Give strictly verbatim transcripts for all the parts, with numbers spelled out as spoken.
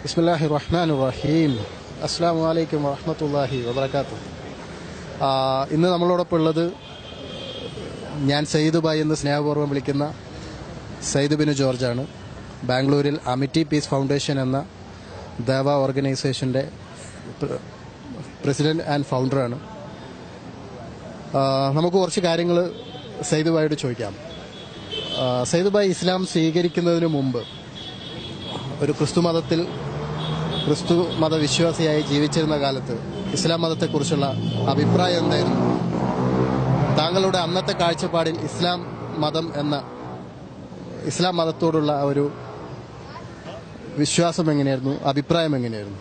ബിസ്മില്ലാഹിർ റഹ്മാനിർ റഹീം. അസ്സലാമു അലൈക്കും വറഹ്മത്തുള്ളാഹി വബറകാതുഹു. ഇന്ന് നമ്മളോടൊപ്പം ഉള്ളത് ഞാൻ സയ്യിദ് ബായ് എന്ന് സ്നേഹപൂർവ്വം വിളിക്കുന്ന സയ്യിദ് ബിൻ ജോർജാണ്. ബാംഗ്ലൂരിൽ അമിറ്റി പീസ് ഫൗണ്ടേഷൻ എന്ന ദേവ ഓർഗനൈസേഷൻ്റെ പ്രസിഡന്റ് ആൻഡ് ഫൗണ്ടറാണ്. നമുക്ക് കുറച്ച് കാര്യങ്ങൾ സയ്യിദ് ബായോട് ചോദിക്കാം. സയ്യിദ് ബായ് ഇസ്ലാം സ്വീകരിക്കുന്നതിന് മുമ്പ് ഒരു ക്രിസ്തു മതത്തിൽ ക്രിസ്തു മതവിശ്വാസിയായി ജീവിച്ചിരുന്ന കാലത്ത് ഇസ്ലാം മതത്തെക്കുറിച്ചുള്ള അഭിപ്രായം എന്തായിരുന്നു? താങ്കളുടെ അന്നത്തെ കാഴ്ചപ്പാടിൽ ഇസ്ലാം മതം എന്ന ഇസ്ലാം മതത്തോടുള്ള ഒരു വിശ്വാസം എങ്ങനെയായിരുന്നു, അഭിപ്രായം എങ്ങനെയായിരുന്നു?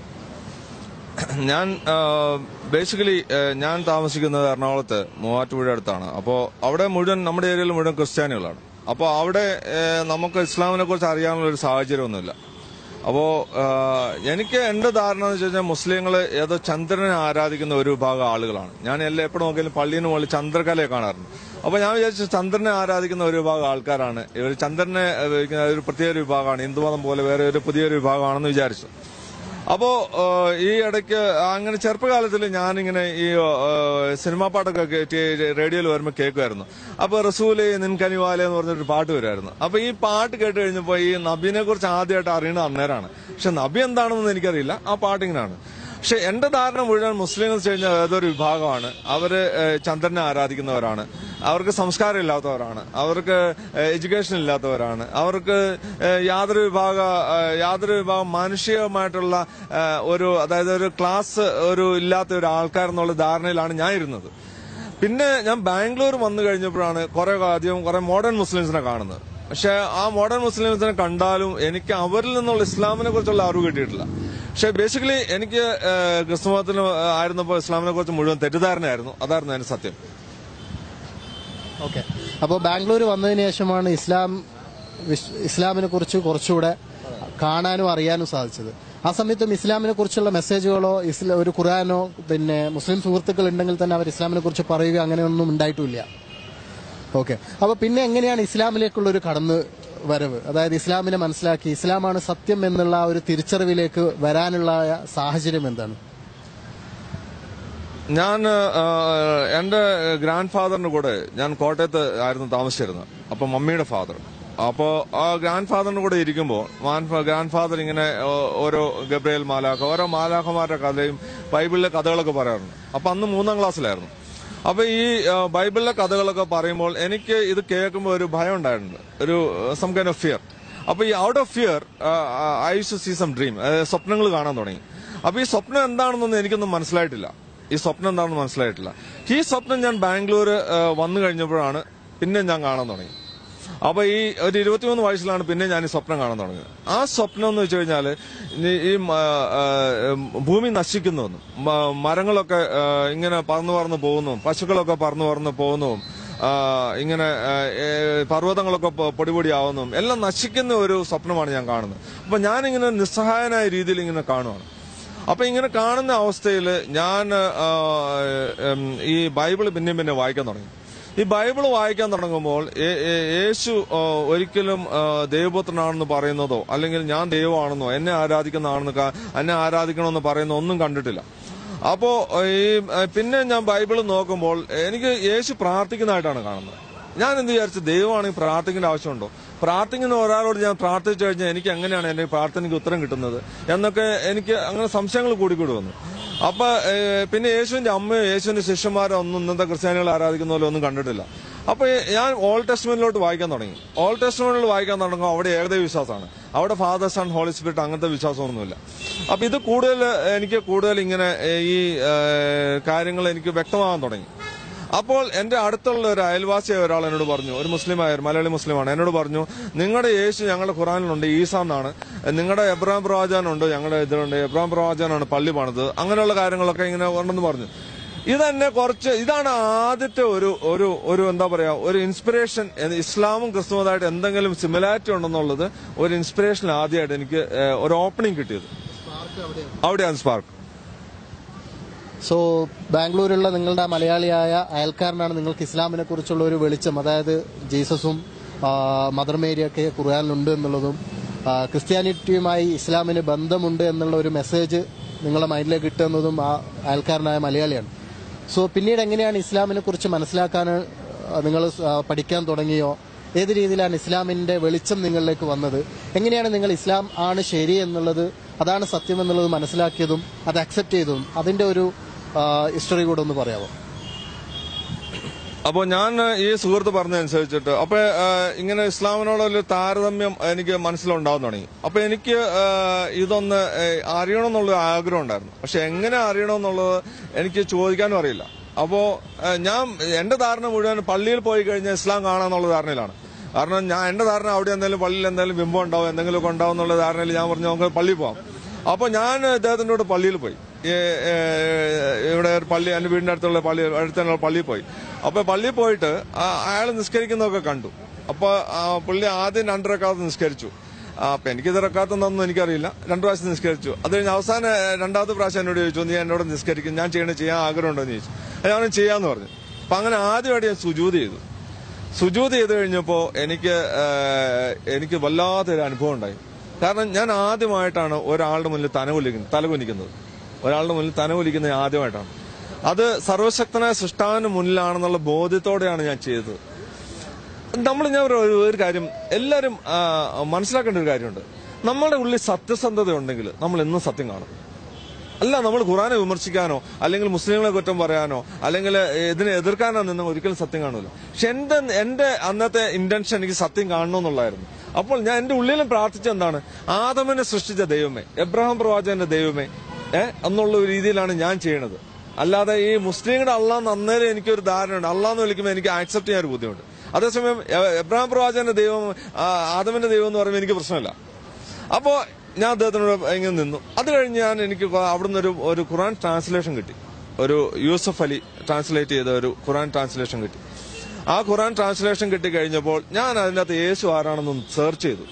ഞാൻ ബേസിക്കലി ഞാൻ താമസിക്കുന്നത് എറണാകുളത്ത് മൂവാറ്റുപുഴ അടുത്താണ്. അപ്പോൾ അവിടെ മുഴുവൻ നമ്മുടെ ഏരിയയിൽ മുഴുവൻ ക്രിസ്ത്യാനികളാണ്. അപ്പോൾ അവിടെ നമുക്ക് ഇസ്ലാമിനെ കുറിച്ച് അറിയാനുള്ള ഒരു സാഹചര്യമൊന്നുമില്ല. അപ്പോൾ എനിക്ക് എന്റെ ധാരണ എന്ന് വെച്ച് കഴിഞ്ഞാൽ മുസ്ലിങ്ങൾ ഏതോ ചന്ദ്രനെ ആരാധിക്കുന്ന ഒരു വിഭാഗം ആളുകളാണ്. ഞാൻ എല്ലാം എപ്പോഴും നോക്കിയാലും പള്ളിന് മുകളിൽ ചന്ദ്രകലയെ കാണാറുണ്ട്. അപ്പോൾ ഞാൻ വിചാരിച്ചു ചന്ദ്രനെ ആരാധിക്കുന്ന ഒരു വിഭാഗം ആൾക്കാരാണ് ഇവർ. ചന്ദ്രനെ ഒരു പ്രത്യേക ഒരു വിഭാഗമാണ്, ഹിന്ദുമതം പോലെ വേറെ ഒരു പുതിയൊരു വിഭാഗമാണെന്ന് വിചാരിച്ചു. അപ്പോ ഈ ഇടയ്ക്ക് അങ്ങനെ ചെറുപ്പകാലത്തിൽ ഞാനിങ്ങനെ ഈ സിനിമാ പാട്ടൊക്കെ റേഡിയോയിൽ വരുമ്പോൾ കേൾക്കുമായിരുന്നു. അപ്പൊ റസൂലെ നിൻകനിവാലെ എന്ന് പറഞ്ഞൊരു പാട്ട് വരുമായിരുന്നു. അപ്പൊ ഈ പാട്ട് കേട്ട് കഴിഞ്ഞപ്പോ ഈ നബിനെ കുറിച്ച് ആദ്യമായിട്ട് അറിയണത് അന്നേരമാണ്. പക്ഷെ നബി എന്താണെന്ന് എനിക്കറിയില്ല, ആ പാട്ടിങ്ങനാണ്. പക്ഷെ എന്റെ ധാരണ മുഴുവൻ മുസ്ലിം എന്ന് കഴിഞ്ഞാൽ ഏതൊരു വിഭാഗമാണ്. അവര് ചന്ദ്രനെ ആരാധിക്കുന്നവരാണ്, അവർക്ക് സംസ്കാരം ഇല്ലാത്തവരാണ്, അവർക്ക് എഡ്യൂക്കേഷൻ ഇല്ലാത്തവരാണ്, അവർക്ക് യാതൊരു വിഭാഗ യാതൊരു വിഭാഗം മാനുഷികമായിട്ടുള്ള ഒരു അതായത് ഒരു ക്ലാസ് ഒരു ഇല്ലാത്ത ഒരു ആൾക്കാരെന്നുള്ള ധാരണയിലാണ് ഞാൻ ഇരുന്നത്. പിന്നെ ഞാൻ ബാംഗ്ലൂർ വന്നു കഴിഞ്ഞപ്പോഴാണ് കുറെ അധികം കുറെ മോഡേൺ മുസ്ലിംസിനെ കാണുന്നത്. പക്ഷെ ആ മോഡേൺ മുസ്ലിംസിനെ കണ്ടാലും എനിക്ക് അവരിൽ നിന്നുള്ള ഇസ്ലാമിനെ കുറിച്ചുള്ള അറിവ് കിട്ടിയിട്ടില്ല. പക്ഷെ ബേസിക്കലി എനിക്ക് ക്രിസ്തുമതത്തിൽ ആയിരുന്നപ്പോൾ ഇസ്ലാമിനെ കുറിച്ച് മുഴുവൻ തെറ്റിദ്ധാരണയായിരുന്നു. അതായിരുന്നു അതിന്റെ സത്യം. ഓക്കെ. അപ്പോൾ ബാംഗ്ലൂർ വന്നതിന് ശേഷമാണ് ഇസ്ലാം ഇസ്ലാമിനെ കുറിച്ച് കുറച്ചുകൂടെ കാണാനും അറിയാനും സാധിച്ചത്. ആ സമയത്തും ഇസ്ലാമിനെ കുറിച്ചുള്ള മെസ്സേജുകളോ ഒരു ഖുർആനോ പിന്നെ മുസ്ലിം സുഹൃത്തുക്കൾ ഉണ്ടെങ്കിൽ തന്നെ അവർ ഇസ്ലാമിനെ കുറിച്ച് പറയുക അങ്ങനെയൊന്നും ഉണ്ടായിട്ടില്ല. ഓക്കെ. അപ്പോൾ പിന്നെ എങ്ങനെയാണ് ഇസ്ലാമിലേക്കുള്ള ഒരു കടന്നു വരവ്, അതായത് ഇസ്ലാമിനെ മനസ്സിലാക്കി ഇസ്ലാമാണ് സത്യം എന്നുള്ള ഒരു തിരിച്ചറിവിലേക്ക് വരാനുള്ള സാഹചര്യം എന്താണ്? ഞാൻ എന്റെ ഗ്രാൻഡ് ഫാദറിന്റെ കൂടെ ഞാൻ കോട്ടയത്ത് ആയിരുന്നു താമസിച്ചിരുന്നത്. അപ്പൊ മമ്മിയുടെ ഫാദർ. അപ്പോ ആ ഗ്രാൻഡ് ഫാദറിന്റെ കൂടെ ഇരിക്കുമ്പോൾ ഗ്രാൻഡ് ഫാദർ ഇങ്ങനെ ഓരോ ഗബ്രിയേൽ മാലാഖ ഓരോ മാലാഖമാരുടെ കഥയും ബൈബിളിലെ കഥകളൊക്കെ പറയാറുണ്ട്. അപ്പൊ അന്ന് മൂന്നാം ക്ലാസ്സിലായിരുന്നു. അപ്പൊ ഈ ബൈബിളിലെ കഥകളൊക്കെ പറയുമ്പോൾ എനിക്ക് ഇത് കേൾക്കുമ്പോൾ ഒരു ഭയം ഉണ്ടായിട്ടുണ്ട്, ഒരു സം കൈൻഡ് ഓഫ് ഫിയർ. അപ്പൊ ഈ out of fear I use to see some dream, സ്വപ്നങ്ങൾ കാണാൻ തുടങ്ങി. അപ്പൊ ഈ സ്വപ്നം എന്താണെന്നൊന്നും എനിക്കൊന്നും മനസ്സിലായിട്ടില്ല. ഈ സ്വപ്നം എന്താണെന്ന് മനസ്സിലായിട്ടില്ല. ഈ സ്വപ്നം ഞാൻ ബാംഗ്ലൂർ വന്നു കഴിഞ്ഞപ്പോഴാണ് പിന്നെ ഞാൻ കാണാൻ തുടങ്ങി. അപ്പൊ ഈ ഒരു ഇരുപത്തിമൂന്ന് വയസ്സിലാണ് പിന്നെ ഞാൻ ഈ സ്വപ്നം കാണാൻ തുടങ്ങിയത്. ആ സ്വപ്നം എന്ന് വെച്ച് കഴിഞ്ഞാല് ഈ ഭൂമി നശിക്കുന്നുവെന്നും മരങ്ങളൊക്കെ ഇങ്ങനെ പറന്നു പറന്ന് പോകുന്നു, പശുക്കളൊക്കെ പറന്നു പറന്ന് പോകുന്നതും ഇങ്ങനെ പർവ്വതങ്ങളൊക്കെ പൊടിപൊടിയാവുന്നതും എല്ലാം നശിക്കുന്ന ഒരു സ്വപ്നമാണ് ഞാൻ കാണുന്നത്. അപ്പൊ ഞാനിങ്ങനെ നിസ്സഹായനായ രീതിയിൽ ഇങ്ങനെ കാണുവാണ്. അപ്പൊ ഇങ്ങനെ കാണുന്ന അവസ്ഥയിൽ ഞാൻ ഈ ബൈബിള് പിന്നെയും പിന്നെ വായിക്കാൻ തുടങ്ങി. ഈ ബൈബിള് വായിക്കാൻ തുടങ്ങുമ്പോൾ യേശു ഒരിക്കലും ദൈവപുത്രനാണെന്ന് പറയുന്നതോ അല്ലെങ്കിൽ ഞാൻ ദൈവമാണെന്നോ എന്നെ ആരാധിക്കുന്നതാണെന്ന് എന്നെ ആരാധിക്കണമെന്ന് പറയുന്ന ഒന്നും കണ്ടിട്ടില്ല. അപ്പോ ഈ പിന്നെ ഞാൻ ബൈബിള് നോക്കുമ്പോൾ എനിക്ക് യേശു പ്രാർത്ഥിക്കുന്നതായിട്ടാണ് കാണുന്നത്. ഞാൻ എന്ത് വിചാരിച്ചു, ദൈവമാണെങ്കിൽ പ്രാർത്ഥിക്കേണ്ട ആവശ്യമുണ്ടോ? പ്രാർത്ഥിക്കുന്ന ഒരാളോട് ഞാൻ പ്രാർത്ഥിച്ചു കഴിഞ്ഞാൽ എനിക്ക് എങ്ങനെയാണ് എന്റെ പ്രാർത്ഥനയ്ക്ക് ഉത്തരം കിട്ടുന്നത് എന്നൊക്കെ എനിക്ക് അങ്ങനെ സംശയങ്ങൾ കൂടിക്കൂടി വന്നു. അപ്പൊ പിന്നെ യേശുവിന്റെ അമ്മയോ യേശുവിന്റെ ശിഷ്യന്മാരോ ഒന്നും ഇന്നത്തെ ക്രിസ്ത്യാനികൾ ആരാധിക്കുന്ന പോലെ ഒന്നും കണ്ടിട്ടില്ല. അപ്പൊ ഞാൻ ഓൾഡ് ടെസ്റ്റ്മെന്റിലോട്ട് വായിക്കാൻ തുടങ്ങി. ഓൾഡ് ടെസ്റ്റ്മെന്റിൽ വായിക്കാൻ തുടങ്ങുമ്പോൾ അവിടെ ഏകദൈവ വിശ്വാസമാണ്. അവിടെ ഫാദർ സൺ ഹോളി സ്പിരിറ്റ് അങ്ങനത്തെ വിശ്വാസമൊന്നുമില്ല. അപ്പൊ ഇത് കൂടുതൽ എനിക്ക് കൂടുതൽ ഇങ്ങനെ ഈ കാര്യങ്ങൾ എനിക്ക് വ്യക്തമാകാൻ തുടങ്ങി. അപ്പോൾ എന്റെ അടുത്തുള്ള ഒരു അയൽവാസിയായ ഒരാൾ എന്നോട് പറഞ്ഞു, ഒരു മുസ്ലിമായ ഒരു മലയാളി മുസ്ലിമാണ്, എന്നോട് പറഞ്ഞു, നിങ്ങളുടെ യേശു ഞങ്ങളുടെ ഖുറാനിലുണ്ട്, ഈസ എന്നാണ്. നിങ്ങളുടെ എബ്രാഹിം പ്രവാചകനുണ്ട്, ഞങ്ങളുടെ ഇതിലുണ്ട്, എബ്രാഹിം പ്രവാചകനാണ് പള്ളി പണിത്, അങ്ങനെയുള്ള കാര്യങ്ങളൊക്കെ ഇങ്ങനെ ഉണ്ടെന്ന് പറഞ്ഞു. ഇതെന്നെ കുറച്ച് ഇതാണ് ആദ്യത്തെ ഒരു ഒരു ഒരു എന്താ പറയാ ഒരു ഇൻസ്പിറേഷൻ. ഇസ്ലാമും ക്രിസ്തുമതമായിട്ട് എന്തെങ്കിലും സിമിലാരിറ്റി ഉണ്ടെന്നുള്ളത് ഒരു ഇൻസ്പിറേഷൻ ആദ്യമായിട്ട് എനിക്ക് ഒരു ഓപ്പണിംഗ് കിട്ടിയത് അവിടെയാണ്, സ്പാർക്ക്. സോ ബാംഗ്ലൂരിലുള്ള നിങ്ങളുടെ മലയാളിയായ അയൽക്കാരനാണ് നിങ്ങൾക്ക് ഇസ്ലാമിനെ കുറിച്ചുള്ള ഒരു വെളിച്ചം, അതായത് ജീസസും മദർ മേരിയൊക്കെ ഖുർആനിലുണ്ട് എന്നുള്ളതും ക്രിസ്ത്യാനിറ്റിയുമായി ഇസ്ലാമിന് ബന്ധമുണ്ട് എന്നുള്ള ഒരു മെസ്സേജ് നിങ്ങളുടെ മൈൻഡിലേക്ക് കിട്ടുന്നതും ആ അയൽക്കാരനായ മലയാളിയാണ്. സോ പിന്നീട് എങ്ങനെയാണ് ഇസ്ലാമിനെ കുറിച്ച് മനസ്സിലാക്കാൻ നിങ്ങൾ പഠിക്കാൻ തുടങ്ങിയോ? ഏത് രീതിയിലാണ് ഇസ്ലാമിന്റെ വെളിച്ചം നിങ്ങളിലേക്ക് വന്നത്? എങ്ങനെയാണ് നിങ്ങൾ ഇസ്ലാം ആണ് ശരി എന്നുള്ളത്, അതാണ് സത്യം എന്നുള്ളത് മനസ്സിലാക്കിയതും അത് അക്സെപ്റ്റ് ചെയ്തതും? അതിന്റെ ഒരു ഹിസ്റ്ററി കൂടെ ഒന്ന് പറയാമോ? അപ്പോൾ ഞാൻ ഈ സുഹൃത്ത് പറഞ്ഞതനുസരിച്ചിട്ട് അപ്പൊ ഇങ്ങനെ ഇസ്ലാമിനോടൊരു താരതമ്യം എനിക്ക് മനസ്സിലുണ്ടാവാൻ തുടങ്ങി. അപ്പൊ എനിക്ക് ഇതൊന്ന് അറിയണമെന്നുള്ള ആഗ്രഹം ഉണ്ടായിരുന്നു. പക്ഷെ എങ്ങനെ അറിയണമെന്നുള്ളത് എനിക്ക് ചോദിക്കാനും അറിയില്ല. അപ്പോ ഞാൻ എന്റെ ധാരണ മുഴുവൻ പള്ളിയിൽ പോയി കഴിഞ്ഞാൽ ഇസ്ലാം കാണാന്നുള്ള ധാരണയിലാണ്. കാരണം ഞാൻ എന്റെ ധാരണ അവിടെ എന്തെങ്കിലും പള്ളിയിൽ എന്തെങ്കിലും ബിംബം ഉണ്ടാവും, എന്തെങ്കിലുമൊക്കെ ഉണ്ടാവും എന്നുള്ള ധാരണയിൽ ഞാൻ പറഞ്ഞു നമുക്ക് പള്ളിയിൽ പോകാം. അപ്പൊ ഞാൻ ഇദ്ദേഹത്തിന്റെ കൂടെ പള്ളിയിൽ പോയി. ഇവിടെ പള്ളി എന്റെ വീടിന്റെ അടുത്തുള്ള പള്ളി അടുത്തുള്ള പള്ളിയിൽ പോയി. അപ്പൊ പള്ളിയിൽ പോയിട്ട് അയാൾ നിസ്കരിക്കുന്നതൊക്കെ കണ്ടു. അപ്പൊ പുള്ളി ആദ്യം രണ്ട് റക്അത്ത് നിസ്കരിച്ചു. അപ്പൊ എനിക്കിത് റക്അത്തൊന്നും എനിക്കറിയില്ല. രണ്ടു പ്രാവശ്യം നിസ്കരിച്ചു. അത് കഴിഞ്ഞ് അവസാനം രണ്ടാമത്തെ പ്രാവശ്യം എന്നോട് ചോദിച്ചു, നീ എന്നോട് നിസ്കരിക്കും, ഞാൻ ചെയ്യണ ചെയ്യാൻ ആഗ്രഹമുണ്ടോ എന്ന് ചോദിച്ചു. ഞാൻ ചെയ്യാന്ന് പറഞ്ഞു. അപ്പൊ അങ്ങനെ ആദ്യമായിട്ട് ഞാൻ സുജൂദ് ചെയ്തു. സുജൂദ് ചെയ്ത് കഴിഞ്ഞപ്പോ എനിക്ക് എനിക്ക് വല്ലാത്തൊരു അനുഭവം ഉണ്ടായി. കാരണം ഞാൻ ആദ്യമായിട്ടാണ് ഒരാളുടെ മുന്നിൽ തലകുലിക്കുന്നത് തലകുനിക്കുന്നത് ഒരാളുടെ മുന്നിൽ തലകുലിക്കുന്നത് ആദ്യമായിട്ടാണ്. അത് സർവശക്തനായ സൃഷ്ടാവിന് മുന്നിലാണെന്നുള്ള ബോധ്യത്തോടെയാണ് ഞാൻ ചെയ്തത്. നമ്മൾ ഞാൻ ഒരു കാര്യം എല്ലാവരും മനസ്സിലാക്കേണ്ട ഒരു കാര്യമുണ്ട്. നമ്മളുടെ ഉള്ളിൽ സത്യസന്ധത ഉണ്ടെങ്കിൽ നമ്മൾ എന്നും സത്യം കാണും. അല്ല നമ്മൾ ഖുറാനെ വിമർശിക്കാനോ അല്ലെങ്കിൽ മുസ്ലിങ്ങളെ കുറ്റം പറയാനോ അല്ലെങ്കിൽ ഇതിനെ എതിർക്കാനോ നിന്ന് ഒരിക്കലും സത്യം കാണൂല. പക്ഷെ എന്റെ എന്റെ അന്നത്തെ ഇന്റൻഷൻ എനിക്ക് സത്യം കാണണമെന്നുള്ളതായിരുന്നു. അപ്പോൾ ഞാൻ എന്റെ ഉള്ളിലും പ്രാർത്ഥിച്ച എന്താണ്, ആദമിനെ സൃഷ്ടിച്ച ദൈവമേ, എബ്രഹാം പ്രവാചകന്റെ ദൈവമേ ഏഹ് എന്നുള്ള ഒരു രീതിയിലാണ് ഞാൻ ചെയ്യണത്. അല്ലാതെ ഈ മുസ്ലിങ്ങളുടെ അള്ളാന്ന് അന്നേരം എനിക്കൊരു ധാരണയുണ്ട്. അള്ളാന്ന് വിളിക്കുമ്പോൾ എനിക്ക് ആക്സെപ്റ്റ് ചെയ്യാൻ ഒരു ബുദ്ധിമുട്ട്. അതേസമയം എബ്രഹാം പ്രവാചകന്റെ ദൈവം ആദമിന്റെ ദൈവം എന്ന് പറയുമ്പോൾ എനിക്ക് പ്രശ്നമില്ല. അപ്പോ ഞാൻ അദ്ദേഹത്തിനോട് ഇങ്ങനെ നിന്നു. അത് കഴിഞ്ഞ് ഞാൻ എനിക്ക് അവിടുന്ന് ഒരു ഒരു ഖുറാൻ ട്രാൻസ്ലേഷൻ കിട്ടി. ഒരു യൂസഫ് അലി ട്രാൻസ്ലേറ്റ് ചെയ്ത ഒരു ഖുറാൻ ട്രാൻസ്ലേഷൻ കിട്ടി. ആ ഖുറാൻ ട്രാൻസ്ലേഷൻ കിട്ടി കഴിഞ്ഞപ്പോൾ ഞാൻ അതിൻ്റെ അകത്ത് യേശു ആരാണെന്ന് സെർച്ച് ചെയ്തു.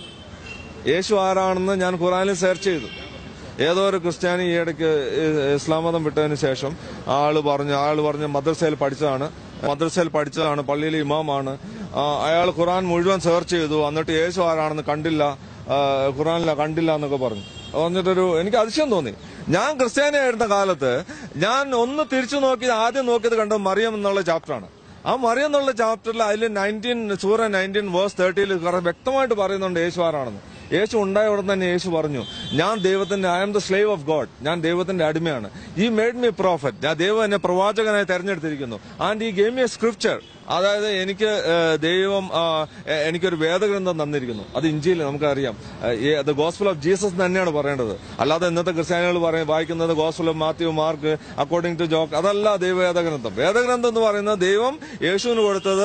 യേശു ആരാണെന്ന് ഞാൻ ഖുറാനിൽ സെർച്ച് ചെയ്തു. ഏതോ ഒരു ക്രിസ്ത്യാനി ഈ ഇടയ്ക്ക് ഇസ്ലാം മതം വിട്ടതിന് ശേഷം ആള് പറഞ്ഞു ആള് പറഞ്ഞ് മദ്രസയിൽ പഠിച്ചതാണ് മദ്രസയിൽ പഠിച്ചതാണ് പള്ളിയിലെ ഇമാമാണ്. അയാൾ ഖുറാൻ മുഴുവൻ സെർച്ച് ചെയ്തു. എന്നിട്ട് യേശു ആരാണെന്ന് കണ്ടില്ല, ഖുറാനില കണ്ടില്ല എന്നൊക്കെ പറഞ്ഞു. എന്നിട്ടൊരു എനിക്ക് അതിശയം തോന്നി. ഞാൻ ക്രിസ്ത്യാനി ആയിരുന്ന കാലത്ത് ഞാൻ ഒന്ന് തിരിച്ചു നോക്കി ആദ്യം നോക്കിയത് കണ്ടത് മറിയം എന്നുള്ള ചാപ്റ്ററാണ്. ആ മറിയം എന്നുള്ള ചാപ്റ്ററിൽ അതിൽ നയൻറ്റീൻ സൂറ നയൻറ്റീൻ വേഴ്സ് തേർട്ടിയിൽ വ്യക്തമായിട്ട് പറയുന്നുണ്ട് യേശു ആരാണെന്ന്. യേശു ഉണ്ടായ ഉടൻ തന്നെ യേശു പറഞ്ഞു, ഞാൻ ദൈവത്തിന്റെ I am the slave of God, ഞാൻ ദൈവത്തിന്റെ അടിമയാണ്. ഈ മേഡ് മീ പ്രോഫറ്റ്, ഞാൻ ദൈവം എന്നെ പ്രവാചകനായി തെരഞ്ഞെടുത്തിരിക്കുന്നു. And he gave me a scripture, അതായത് എനിക്ക് ദൈവം എനിക്കൊരു വേദഗ്രന്ഥം തന്നിരിക്കുന്നു. അത് ഇഞ്ചിയിൽ നമുക്കറിയാം ദ ഗോസ്പൽ ഓഫ് ജീസസ് തന്നെയാണ് പറയേണ്ടത്. അല്ലാതെ ഇന്നത്തെ ക്രിസ്ത്യാനികൾ പറയും വായിക്കുന്നത് gospel of Matthew, Mark, according to joke, അതല്ല ദൈവവേദഗ്രന്ഥം. വേദഗ്രന്ഥം എന്ന് പറയുന്നത് ദൈവം യേശുവിന് കൊടുത്തത്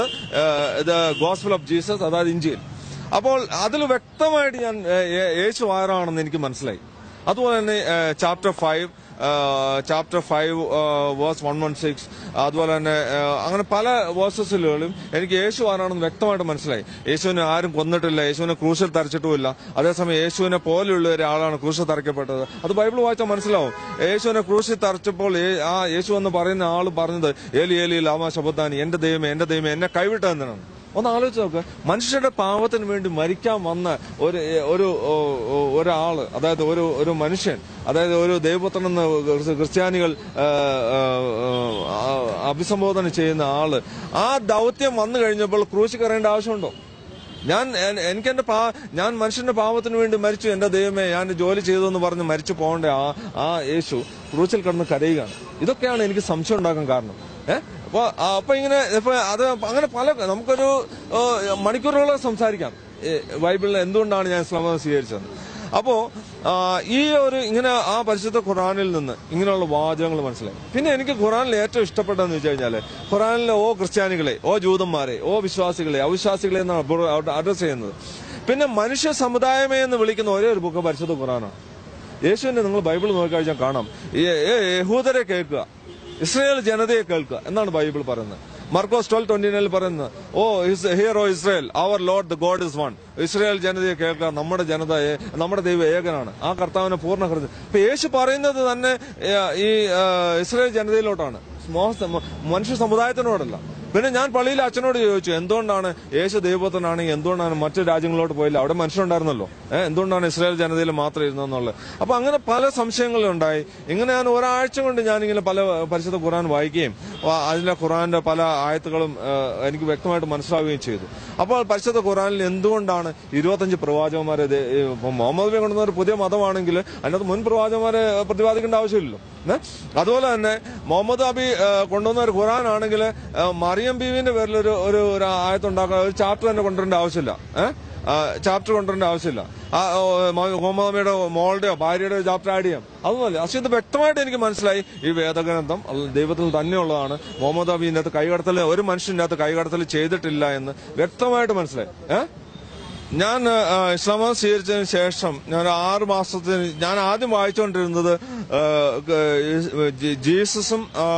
ദ ഗോസ്പൽ ഓഫ് ജീസസ്, അതായത് ഇഞ്ചിയിൽ. അപ്പോൾ അതിൽ വ്യക്തമായിട്ട് ഞാൻ യേശു ആരാണെന്ന് എനിക്ക് മനസ്സിലായി. അതുപോലെ തന്നെ chapter five chapter five verse one one six അതുപോലെ തന്നെ അങ്ങനെ പല വേഴ്സസിലും എനിക്ക് യേശു ആരാണെന്ന് വ്യക്തമായിട്ട് മനസ്സിലായി. യേശുവിനെ ആരും കൊന്നിട്ടില്ല, യേശുവിനെ ക്രൂശിൽ തറച്ചിട്ടുമില്ല. അതേസമയം യേശുവിനെ പോലെയുള്ള ഒരാളാണ് ക്രൂശിൽ തറയ്ക്കപ്പെട്ടത്. അത് ബൈബിൾ വായിച്ചാൽ മനസ്സിലാവും. യേശുവിനെ ക്രൂശിൽ തറച്ചപ്പോൾ ആ യേശു എന്ന് പറയുന്ന ആൾ പറഞ്ഞത് ഏലി ഏലി ലാമാ ശബത്താനി, എന്റെ ദൈവമേ എന്റെ ദൈവമേ എന്നെ കൈവിട്ടതെന്നാണ്. ഒന്ന് ആലോചിച്ച് നോക്ക്. മനുഷ്യരുടെ പാപത്തിന് വേണ്ടി മരിക്കാൻ വന്ന ഒരു ഒരു ഒരാള്, അതായത് ഒരു ഒരു മനുഷ്യൻ, അതായത് ഒരു ദൈവപുത്രനെന്ന് ക്രിസ്ത്യാനികൾ അഭിസംബോധന ചെയ്യുന്ന ആള്, ആ ദൗത്യം വന്നു കഴിഞ്ഞപ്പോൾ ക്രൂശിൽ കയറേണ്ട ആവശ്യമുണ്ടോ? ഞാൻ എനിക്ക് എന്റെ പാ ഞാൻ മനുഷ്യന്റെ പാപത്തിന് വേണ്ടി മരിച്ചു, എന്റെ ദൈവമേ ഞാൻ ജോലി ചെയ്തു എന്ന് പറഞ്ഞ് മരിച്ചു പോകേണ്ട ആ ആ യേശു ക്രൂശിൽ കിടന്ന് കരയുകയാണ്. ഇതൊക്കെയാണ് എനിക്ക് സംശയം ഉണ്ടാക്കാൻ കാരണം. ഏഹ് അപ്പൊ അപ്പൊ ഇങ്ങനെ ഇപ്പൊ അത് അങ്ങനെ പല നമുക്കൊരു മണിക്കൂറുകളെ സംസാരിക്കാം ബൈബിളിൽ എന്തുകൊണ്ടാണ് ഞാൻ ഇസ്ലാം മതം സ്വീകരിച്ചത്. അപ്പോ ഈ ഒരു ഇങ്ങനെ ആ പരിശുദ്ധ ഖുറാനിൽ നിന്ന് ഇങ്ങനെയുള്ള വാചകങ്ങൾ മനസ്സിലായി. പിന്നെ എനിക്ക് ഖുറാനിൽ ഏറ്റവും ഇഷ്ടപ്പെട്ടതെന്ന് വെച്ച് കഴിഞ്ഞാല് ഖുറാനിലെ ഓ ക്രിസ്ത്യാനികളെ, ഓ ജൂതന്മാരെ, ഓ വിശ്വാസികളെ, അവിശ്വാസികളെ എന്നാണ് അഡ്രസ് ചെയ്യുന്നത്. പിന്നെ മനുഷ്യ സമുദായമേ എന്ന് വിളിക്കുന്ന ഒരേ ഒരു ബുക്ക് പരിശുദ്ധ ഖുറാനാണ്. യേശുവിന്റെ നിങ്ങൾ ബൈബിൾ നോക്കിക്കഴിഞ്ഞാൽ കാണാം, യഹൂദരെ കേൾക്കുക, ഇസ്രായേൽ ജനതയെ കേൾക്കുക എന്നാണ് ബൈബിൾ പറയുന്നത്. മർക്കോസ് ട്വൽവ് ട്വന്റി നയനിൽ പറയുന്നത്, O hear O Israel our Lord the God is one. Israel ജനതയെ കേൾക്കുക, നമ്മുടെ ജനത നമ്മുടെ ദൈവം ഏകനാണ്, ആ കർത്താവിനെ പൂർണ്ണ ഹൃദയം. ഇപ്പൊ യേശു പറയുന്നത് തന്നെ ഈ ഇസ്രായേൽ ജനതയിലോട്ടാണ്, മനുഷ്യ സമുദായത്തിനോടല്ല. പിന്നെ ഞാൻ പള്ളിയിൽ അച്ഛനോട് ചോദിച്ചു, എന്തുകൊണ്ടാണ് യേശു ദൈവപുത്രനാണെങ്കിൽ എന്തുകൊണ്ടാണ് മറ്റു രാജ്യങ്ങളിലോട്ട് പോയില്ല? അവിടെ മനുഷ്യരുണ്ടായിരുന്നല്ലോ, ഏഹ് എന്തുകൊണ്ടാണ് ഇസ്രായേൽ ജനതയിൽ മാത്രം ഇരുന്നെന്നുള്ളത്. അപ്പൊ അങ്ങനെ പല സംശയങ്ങളുണ്ടായി. ഇങ്ങനെ ഞാൻ ഒരാഴ്ച കൊണ്ട് ഞാനിങ്ങനെ പല പരിശുദ്ധ ഖുർആൻ വായിക്കുകയും അതിലെ ഖുർആന്റെ പല ആയത്തുകളും എനിക്ക് വ്യക്തമായിട്ട് മനസ്സിലാവുകയും ചെയ്തു. അപ്പോൾ പരിശുദ്ധ ഖുർആനിൽ എന്തുകൊണ്ടാണ് ഇരുപത്തഞ്ച് പ്രവാചകന്മാരെ, മുഹമ്മദ് നബി കൊണ്ടുവന്ന ഒരു പുതിയ മതമാണെങ്കിൽ അതിനകത്ത് മുൻ പ്രവാചകന്മാരെ പ്രതിപാദിക്കേണ്ട ആവശ്യമില്ലല്ലോ. അതുപോലെ തന്നെ മുഹമ്മദ് നബി കൊണ്ടുവന്ന ഒരു ഖുർആൻ ആണെങ്കിൽ മറിയം ബീവിന്റെ പേരിൽ ഒരു ഒരു ആയത്തുണ്ടാക്കാൻ ഒരു ചാപ്റ്റർ തന്നെ കൊണ്ടുവരേണ്ട ആവശ്യമില്ല. ഏഹ് ചാപ്റ്റർ കൊണ്ടുവരേണ്ട ആവശ്യമില്ല. മുഹമ്മദ് നബിയുടെ മോളുടെയോ ഭാര്യയുടെ ചാപ്റ്റർ ആഡ് ചെയ്യാം, അതൊന്നുമല്ല. പക്ഷെ ഇത് വ്യക്തമായിട്ട് എനിക്ക് മനസ്സിലായി, ഈ വേദഗ്രന്ഥം ദൈവത്തിൽ തന്നെയുള്ളതാണ്. മുഹമ്മദ് നബി ഇതിനകത്ത് കൈകടത്തൽ, ഒരു മനുഷ്യന്റെ അകത്ത് കൈകടത്തൽ ചെയ്തിട്ടില്ല എന്ന് വ്യക്തമായിട്ട് മനസ്സിലായി. ഏഹ് ഞാൻ ഇസ്ലാം മതം സ്വീകരിച്ചതിന് ശേഷം ഞാൻ ആറ് മാസത്തിന് ഞാൻ ആദ്യം വായിച്ചുകൊണ്ടിരുന്നത് ജീസസും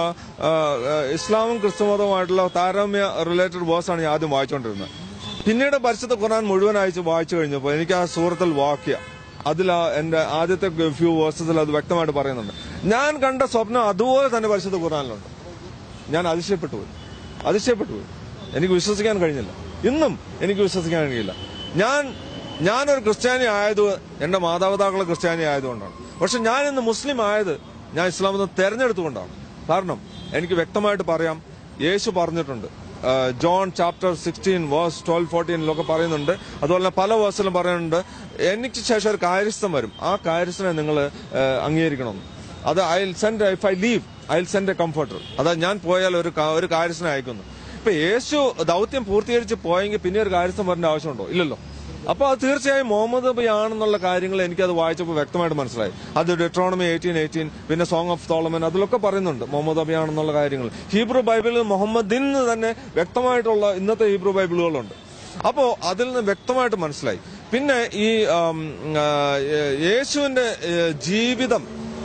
ഇസ്ലാമും ക്രിസ്തുമതവുമായിട്ടുള്ള താരതമ്യ റിലേറ്റഡ് വേഴ്സ് ആണ് ഞാൻ ആദ്യം വായിച്ചുകൊണ്ടിരുന്നത്. പിന്നീട് പരിശുദ്ധ ഖുർആൻ മുഴുവൻ അയച്ച് വായിച്ചു കഴിഞ്ഞപ്പോൾ എനിക്ക് ആ സൂറത്തുൽ വാഖിയ, അതിൽ എന്റെ ആദ്യത്തെ ഫ്യൂ വേഴ്സസിൽ അത് വ്യക്തമായിട്ട് പറയുന്നുണ്ട്. ഞാൻ കണ്ട സ്വപ്നം അതുപോലെ തന്നെ പരിശുദ്ധ ഖുർആനിലുണ്ട്. ഞാൻ അതിശയപ്പെട്ടു പോയി അതിശയപ്പെട്ടു പോയി എനിക്ക് വിശ്വസിക്കാൻ കഴിഞ്ഞില്ല. ഇന്നും എനിക്ക് വിശ്വസിക്കാൻ കഴിയില്ല. ഞാൻ ഞാനൊരു ക്രിസ്ത്യാനി ആയത് എന്റെ മാതാപിതാക്കൾ ക്രിസ്ത്യാനി ആയതുകൊണ്ടാണ്. പക്ഷെ ഞാൻ ഇന്ന് മുസ്ലിം ആയത് ഞാൻ ഇസ്ലാം മതം തെരഞ്ഞെടുത്തുകൊണ്ടാണ്. കാരണം എനിക്ക് വ്യക്തമായിട്ട് പറയാം, യേശു പറഞ്ഞിട്ടുണ്ട്, John chapter sixteen verse twelve ഫോർട്ടീനിലൊക്കെ പറയുന്നുണ്ട്. അതുപോലെ പല വേഴ്സിലും പറയുന്നുണ്ട്, എനിക്ക് ശേഷം ഒരു കാര്യസ്ഥൻ വരും, ആ കാര്യസ്ഥനെ നിങ്ങൾ അംഗീകരിക്കണം. അത് I will send if I leave I will send a comforter. അതാ ഞാൻ പോയാൽ ഒരു ഒരു കാര്യസ്ഥനെ അയക്കുന്നു. ഇപ്പൊ യേശു ദൗത്യം പൂർത്തീകരിച്ച് പോയെങ്കിൽ പിന്നെ ഒരു കാര്യസ്ഥൻ വരേണ്ട ആവശ്യമുണ്ടോ? ഇല്ലല്ലോ. അപ്പൊ അത് തീർച്ചയായും മുഹമ്മദ് നബി ആണെന്നുള്ള കാര്യങ്ങൾ എനിക്കത് വായിച്ചപ്പോൾ വ്യക്തമായിട്ട് മനസ്സിലായി. അത് ഡെട്രോണമി എയ്റ്റീൻ എയ്റ്റീൻ പിന്നെ സോങ് ഓഫ് സോളമൻ അതിലൊക്കെ പറയുന്നുണ്ട് മുഹമ്മദ് നബി ആണെന്നുള്ള കാര്യങ്ങൾ. ഹീബ്രു ബൈബിളിൽ മുഹമ്മദിന് തന്നെ വ്യക്തമായിട്ടുള്ള ഇന്നത്തെ ഹീബ്രു ബൈബിളുകളുണ്ട്. അപ്പോ അതിൽ നിന്ന് വ്യക്തമായിട്ട് മനസ്സിലായി. പിന്നെ ഈ യേശുവിന്റെ ജീവിതം,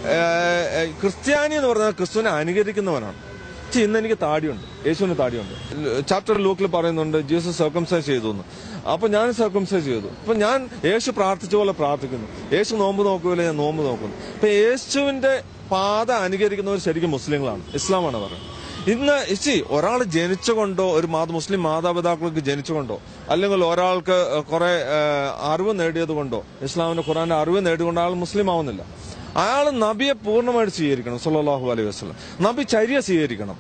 ക്രിസ്ത്യാനി എന്ന് പറഞ്ഞാൽ ക്രിസ്തുവിനെ അനുകരിക്കുന്നവനാണ്. ഇന്ന് എനിക്ക് താടിയുണ്ട്, യേശുവിന് താടിയുണ്ട്. ചാപ്റ്റർ ലൂക്കിൽ പറയുന്നുണ്ട് ജീസസ് സർക്കംസൈസ് ചെയ്തു എന്ന്. അപ്പൊ ഞാൻ സർക്കംസൈസ് ചെയ്തു. അപ്പൊ ഞാൻ യേശു പ്രാർത്ഥിച്ച പോലെ പ്രാർത്ഥിക്കുന്നു, യേശു നോമ്പ് നോക്കുമല്ലോ ഞാൻ നോമ്പ് നോക്കുന്നു. അപ്പൊ യേശുവിന്റെ പാത അനുകരിക്കുന്നവർ ശരിക്കും മുസ്ലിങ്ങളാണ്, ഇസ്ലാമാണ് പറയുന്നത്. ഇന്ന് ഇച്ചി ഒരാൾ ജനിച്ചുകൊണ്ടോ, ഒരു മുസ്ലിം മാതാപിതാക്കൾക്ക് ജനിച്ചുകൊണ്ടോ, അല്ലെങ്കിൽ ഒരാൾക്ക് കുറെ അറിവ് നേടിയത് കൊണ്ടോ, ഇസ്ലാമിന്റെ ഖുർആന്റെ അറിവ് നേടിക്കൊണ്ടോ ആൾ മുസ്ലിം ആവുന്നില്ല. അയാൾ നബിയെ പൂർണ്ണമായിട്ട് സ്വീകരിക്കണം, സല്ലല്ലാഹു അലൈഹി വസല്ലം. നബി ചര്യ സ്വീകരിക്കണം.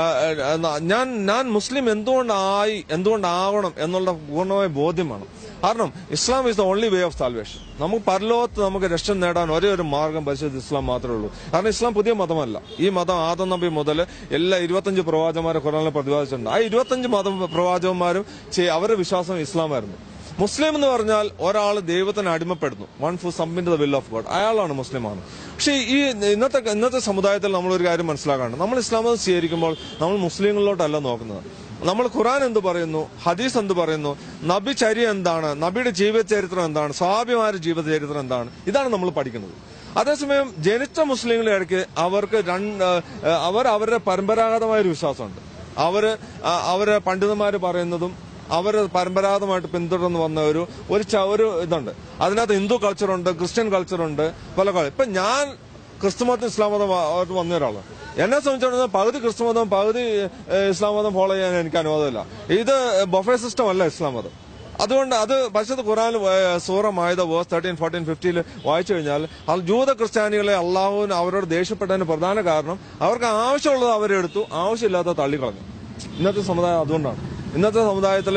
ഞാൻ ഞാൻ മുസ്ലിം എന്തുകൊണ്ടായി എന്തുകൊണ്ടാവണം എന്നുള്ള പൂർണ്ണമായ ബോധ്യമാണ്. കാരണം Islam is the only way of salvation. നമുക്ക് പരലോകത്ത് നമുക്ക് രക്ഷ നേടാൻ ഒരേ ഒരു മാർഗം പരിശുദ്ധ ഇസ്ലാം മാത്രമേ ഉള്ളൂ. കാരണം ഇസ്ലാം പുതിയ മതമല്ല. ഈ മതം ആദം നബി മുതൽ എല്ലാ ഇരുപത്തഞ്ച് പ്രവാചകന്മാരെ ഖുർആനിൽ പ്രതിപാദിച്ചിട്ടുണ്ട്. ആ ഇരുപത്തഞ്ച് മത പ്രവാചകന്മാരും അവരുടെ വിശ്വാസം ഇസ്ലാമായിരുന്നു. മുസ്ലിം എന്ന് പറഞ്ഞാൽ ഒരാൾ ദൈവത്തിന് അടിമപ്പെടുന്നു, one who submit the will of God, അയാളാണ് മുസ്ലിമാണ്. പക്ഷേ ഈ ഇന്നത്തെ ഇന്നത്തെ സമുദായത്തിൽ നമ്മളൊരു കാര്യം മനസ്സിലാക്കാണ്ട്, നമ്മൾ ഇസ്ലാം മതം സ്വീകരിക്കുമ്പോൾ നമ്മൾ മുസ്ലിങ്ങളിലോട്ടല്ല നോക്കുന്നത്. നമ്മൾ ഖുർആൻ എന്ത് പറയുന്നു, ഹദീസ് എന്ത് പറയുന്നു, നബി ചര്യ എന്താണ്, നബിയുടെ ജീവചരിത്രം എന്താണ്, സ്വഹാബിമാരുടെ ജീവചരിത്രം എന്താണ്, ഇതാണ് നമ്മൾ പഠിക്കുന്നത്. അതേസമയം ജനിച്ച മുസ്ലിങ്ങളുടെ ഇടയ്ക്ക് അവർക്ക് രണ്ട് അവർ അവരുടെ പരമ്പരാഗതമായ ഒരു വിശ്വാസമുണ്ട്. അവര് അവര് പണ്ഡിതന്മാര് പറയുന്നതും അവർ പരമ്പരാഗതമായിട്ട് പിന്തുടർന്ന് വന്ന ഒരു ഒരു ഇതുണ്ട്. അതിനകത്ത് ഹിന്ദു കൾച്ചറുണ്ട്, ക്രിസ്ത്യൻ കൾച്ചറുണ്ട്, പല കാലം. ഇപ്പൊ ഞാൻ ക്രിസ്തുമതം ഇസ്ലാം മതം വന്ന ഒരാളാണ്. എന്നെ സംബന്ധിച്ചിടത്തോളം പകുതി ക്രിസ്തുമതം പകുതി ഇസ്ലാം മതം ഫോളോ ചെയ്യാൻ എനിക്ക് അനുവാദമില്ല. ഇത് ബൊഫേ സിസ്റ്റം അല്ല ഇസ്ലാം മതം. അതുകൊണ്ട് അത് പരിശുദ്ധ ഖുർആനിൽ സൂറ മാഇദ വേഴ്സ് തേർട്ടീൻ ഫോർട്ടീൻ ഫിഫ്റ്റിയിൽ വായിച്ചു കഴിഞ്ഞാൽ ജൂത ക്രിസ്ത്യാനികളെ അള്ളാഹുവിന് അവരോട് ദേഷ്യപ്പെട്ടതിന് പ്രധാന കാരണം അവർക്ക് ആവശ്യമുള്ളത് അവരെടുത്തു, ആവശ്യമില്ലാത്ത തള്ളിക്കളഞ്ഞു. ഇന്നത്തെ സമുദായം അതുകൊണ്ടാണ്. ഇന്നത്തെ സമുദായത്തിൽ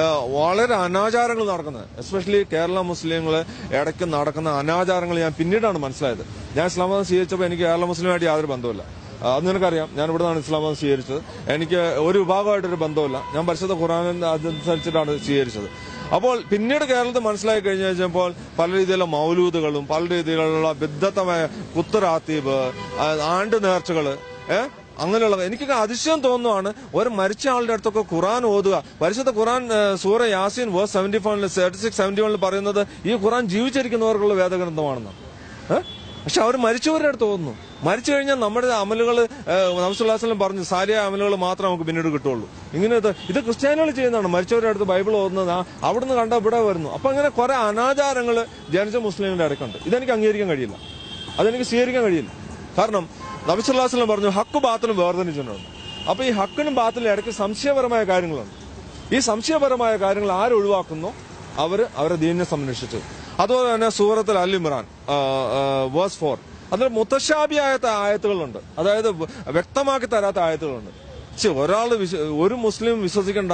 വളരെ അനാചാരങ്ങൾ നടക്കുന്നത്, എസ്പെഷ്യലി കേരള മുസ്ലിങ്ങൾ ഇടയ്ക്ക് നടക്കുന്ന അനാചാരങ്ങൾ ഞാൻ പിന്നീടാണ് മനസ്സിലായത്. ഞാൻ ഇസ്ലാം മതം സ്വീകരിച്ചപ്പോൾ എനിക്ക് കേരള മുസ്ലിമായിട്ട് യാതൊരു ബന്ധമില്ല. അത് നിനക്കറിയാം, ഞാൻ ഇവിടെ നിന്നാണ് ഇസ്ലാം മതം സ്വീകരിച്ചത്. എനിക്ക് ഒരു വിഭാഗമായിട്ടൊരു ബന്ധമില്ല. ഞാൻ പരിശുദ്ധ ഖുർആൻ അതനുസരിച്ചിട്ടാണ് സ്വീകരിച്ചത്. അപ്പോൾ പിന്നീട് കേരളത്തിൽ മനസ്സിലാക്കി കഴിഞ്ഞു കഴിഞ്ഞപ്പോൾ പല രീതിയിലുള്ള മൗലൂദുകളും പല രീതിയിലുള്ള ബിദ്ദത്തമായ കുത്തറാത്തീബ്, ആണ്ട് നേർച്ചകള്, ഏഹ് അങ്ങനെയുള്ള എനിക്കൊക്കെ അതിശയം തോന്നുവാണ്. ഒരു മരിച്ച ആളുടെ അടുത്തൊക്കെ ഖുർആൻ ഓതുക. പരിശുദ്ധ ഖുർആൻ സൂറ യാസീൻ വേഴ്സ് സെവന്റി ഫോറിൽ തേർട്ടി സിക്സ് സെവന്റി വണ്ണിൽ പറയുന്നത് ഈ ഖുർആൻ ജീവിച്ചിരിക്കുന്നവർക്കുള്ള വേദഗ്രന്ഥമാണെന്ന്. ഏഹ് പക്ഷെ അവർ മരിച്ചവരുടെ അടുത്ത് ഓതുന്നു. മരിച്ചു കഴിഞ്ഞാൽ നമ്മുടെ അമലുകൾ നബി സല്ലല്ലാഹു അലൈഹി വസല്ലം പറഞ്ഞു സാലിയ അമലുകൾ മാത്രമേ നമുക്ക് പിന്നീട് കിട്ടുള്ളൂ. ഇങ്ങനെ ഇത് ക്രിസ്ത്യാനികൾ ചെയ്യുന്നതാണ്. മരിച്ചവരുടെ അടുത്ത് ബൈബിൾ ഓതുന്നത് അവിടുന്ന് കണ്ട ഇവിടെ വരുന്നു. അപ്പൊ അങ്ങനെ കുറെ അനാചാരങ്ങൾ ജനിച്ച മുസ്ലിങ്ങളുടെ ഇടയ്ക്കുണ്ട്. ഇതെനിക്ക് അംഗീകരിക്കാൻ കഴിയില്ല, അതെനിക്ക് സ്വീകരിക്കാൻ കഴിയില്ല. കാരണം നബി സല്ലല്ലാഹു അലൈഹി വസല്ലം പറഞ്ഞു ഹക്ക് ബാത്തിലും വേർതിരിച്ചിട്ടുണ്ട്. അപ്പൊ ഈ ഹക്കിനും ബാത്തിലും ഇടയ്ക്ക് സംശയപരമായ കാര്യങ്ങളുണ്ട്. ഈ സംശയപരമായ കാര്യങ്ങൾ ആര് ഒഴിവാക്കുന്നു, അവര് അവരെ ദീനിനെ സംരക്ഷിച്ചു. അതുപോലെ തന്നെ സൂറത്തുൽ അൽ ഇമ്രാൻ വേഴ്സ് ഫോർ, അതിൽ മുത്തശാബിയായ ആയത്തുകളുണ്ട്, അതായത് വ്യക്തമാക്കി തരാത്ത ആയത്തുകളുണ്ട്. ഒരാൾ ഒരു മുസ്ലിം വിശ്വസിക്കേണ്ട,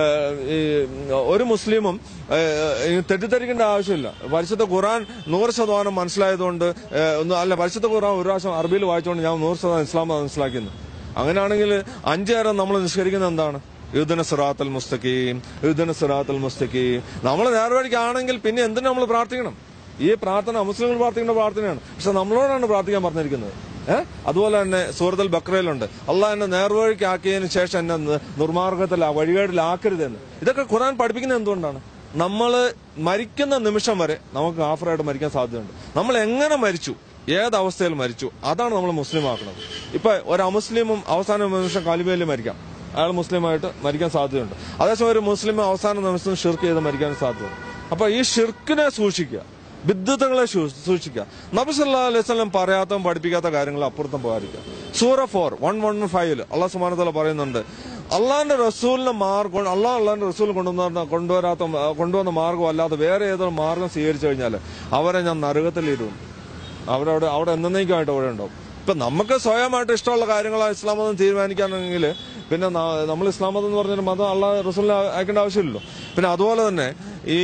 ഒരു മുസ്ലിമും തെറ്റിദ്ധരിക്കേണ്ട ആവശ്യമില്ല. പരിശുദ്ധ ഖുർആൻ നൂറ് ശതമാനം മനസ്സിലായതുകൊണ്ട് അല്ല, പരിശുദ്ധ ഖുർആൻ ഒരു പ്രാവശ്യം അറബിയിൽ വായിച്ചുകൊണ്ട് ഞാൻ നൂറ് ശതമാനം ഇസ്ലാം മനസ്സിലാക്കുന്നു. അങ്ങനെയാണെങ്കിൽ അഞ്ചു നേരം നമ്മൾ നിഷ്കരിക്കുന്നത് എന്താണ്? യുദ്ധന സിറാത്തുൽ മുസ്തഖീം, യുദ്ധന സിറാത്തുൽ മുസ്തഖീം. നമ്മൾ നേർവഴിക്കാണെങ്കിൽ പിന്നെ എന്തിനു നമ്മൾ പ്രാർത്ഥിക്കണം? ഈ പ്രാർത്ഥന മുസ്ലിങ്ങൾ പ്രാർത്ഥിക്കേണ്ട പ്രാർത്ഥനയാണ്. പക്ഷെ നമ്മളോടാണ് പ്രാർത്ഥിക്കാൻ പറഞ്ഞിരിക്കുന്നത്. ഏഹ് അതുപോലെ തന്നെ സൂറത്തുൽ ബഖറയിലുണ്ട്, അള്ളാഹ് എന്നെ നേർവഴിക്കാക്കിയതിനു ശേഷം എന്നെ നിർമാർഗത്തിൽ വഴികേടിലാക്കരുതെന്ന്. ഇതൊക്കെ ഖുർആൻ പഠിപ്പിക്കുന്നത് എന്തുകൊണ്ടാണ്? നമ്മൾ മരിക്കുന്ന നിമിഷം വരെ നമുക്ക് കാഫിറായിട്ട് മരിക്കാൻ സാധ്യതയുണ്ട്. നമ്മൾ എങ്ങനെ മരിച്ചു, ഏതവസ്ഥയിൽ മരിച്ചു, അതാണ് നമ്മൾ മുസ്ലിം ആക്കുന്നത്. ഇപ്പൊ ഒരു അമുസ്ലിമും അവസാന നിമിഷം കലിമയിൽ മരിക്കാം, അയാൾ മുസ്ലിമായിട്ട് മരിക്കാൻ സാധ്യതയുണ്ട്. അതേസമയം ഒരു മുസ്ലിം അവസാന നിമിഷം ഷിർക്ക് ചെയ്ത് മരിക്കാൻ സാധ്യതയുണ്ട്. അപ്പൊ ഈ ഷിർക്കിനെ സൂക്ഷിക്കുക, ബിദ്അത്തുകളെ സൂക്ഷിക്കുക. നബി സല്ലല്ലാഹു അലൈഹി വസല്ലം പറയാത്ത പഠിപ്പിക്കാത്ത കാര്യങ്ങൾ അപ്പുറത്തും പോകാതിരിക്കുക. സൂറ ഫോർ വൺ വൺ ഫൈവില് അള്ളാഹു സുബ്ഹാനഹു വ തആല പറയുന്നുണ്ട്, അള്ളാഹിന്റെ റസൂലിന്റെ മാർഗം, അള്ളാഹ് അള്ളാഹിന്റെ റസൂൽ കൊണ്ടുവന്ന കൊണ്ടുവരാത്ത കൊണ്ടുവന്ന മാർഗം അല്ലാതെ വേറെ ഏതൊരു മാർഗം സ്വീകരിച്ചു കഴിഞ്ഞാൽ അവരെ ഞാൻ നരകത്തിലിടും. അവരവിടെ അവിടെ എന്നേക്കുമായിട്ട് അവിടെ ഉണ്ടാവും. ഇപ്പൊ നമുക്ക് സ്വയമായിട്ട് ഇഷ്ടമുള്ള കാര്യങ്ങളാണ് ഇസ്ലാം മതം തീരുമാനിക്കാനെങ്കിൽ പിന്നെ നമ്മൾ ഇസ്ലാം മതം എന്ന് പറഞ്ഞൊരു മതം അള്ളാഹ് റസൂലിനെ അയക്കേണ്ട ആവശ്യമില്ലല്ലോ. പിന്നെ അതുപോലെ തന്നെ ഈ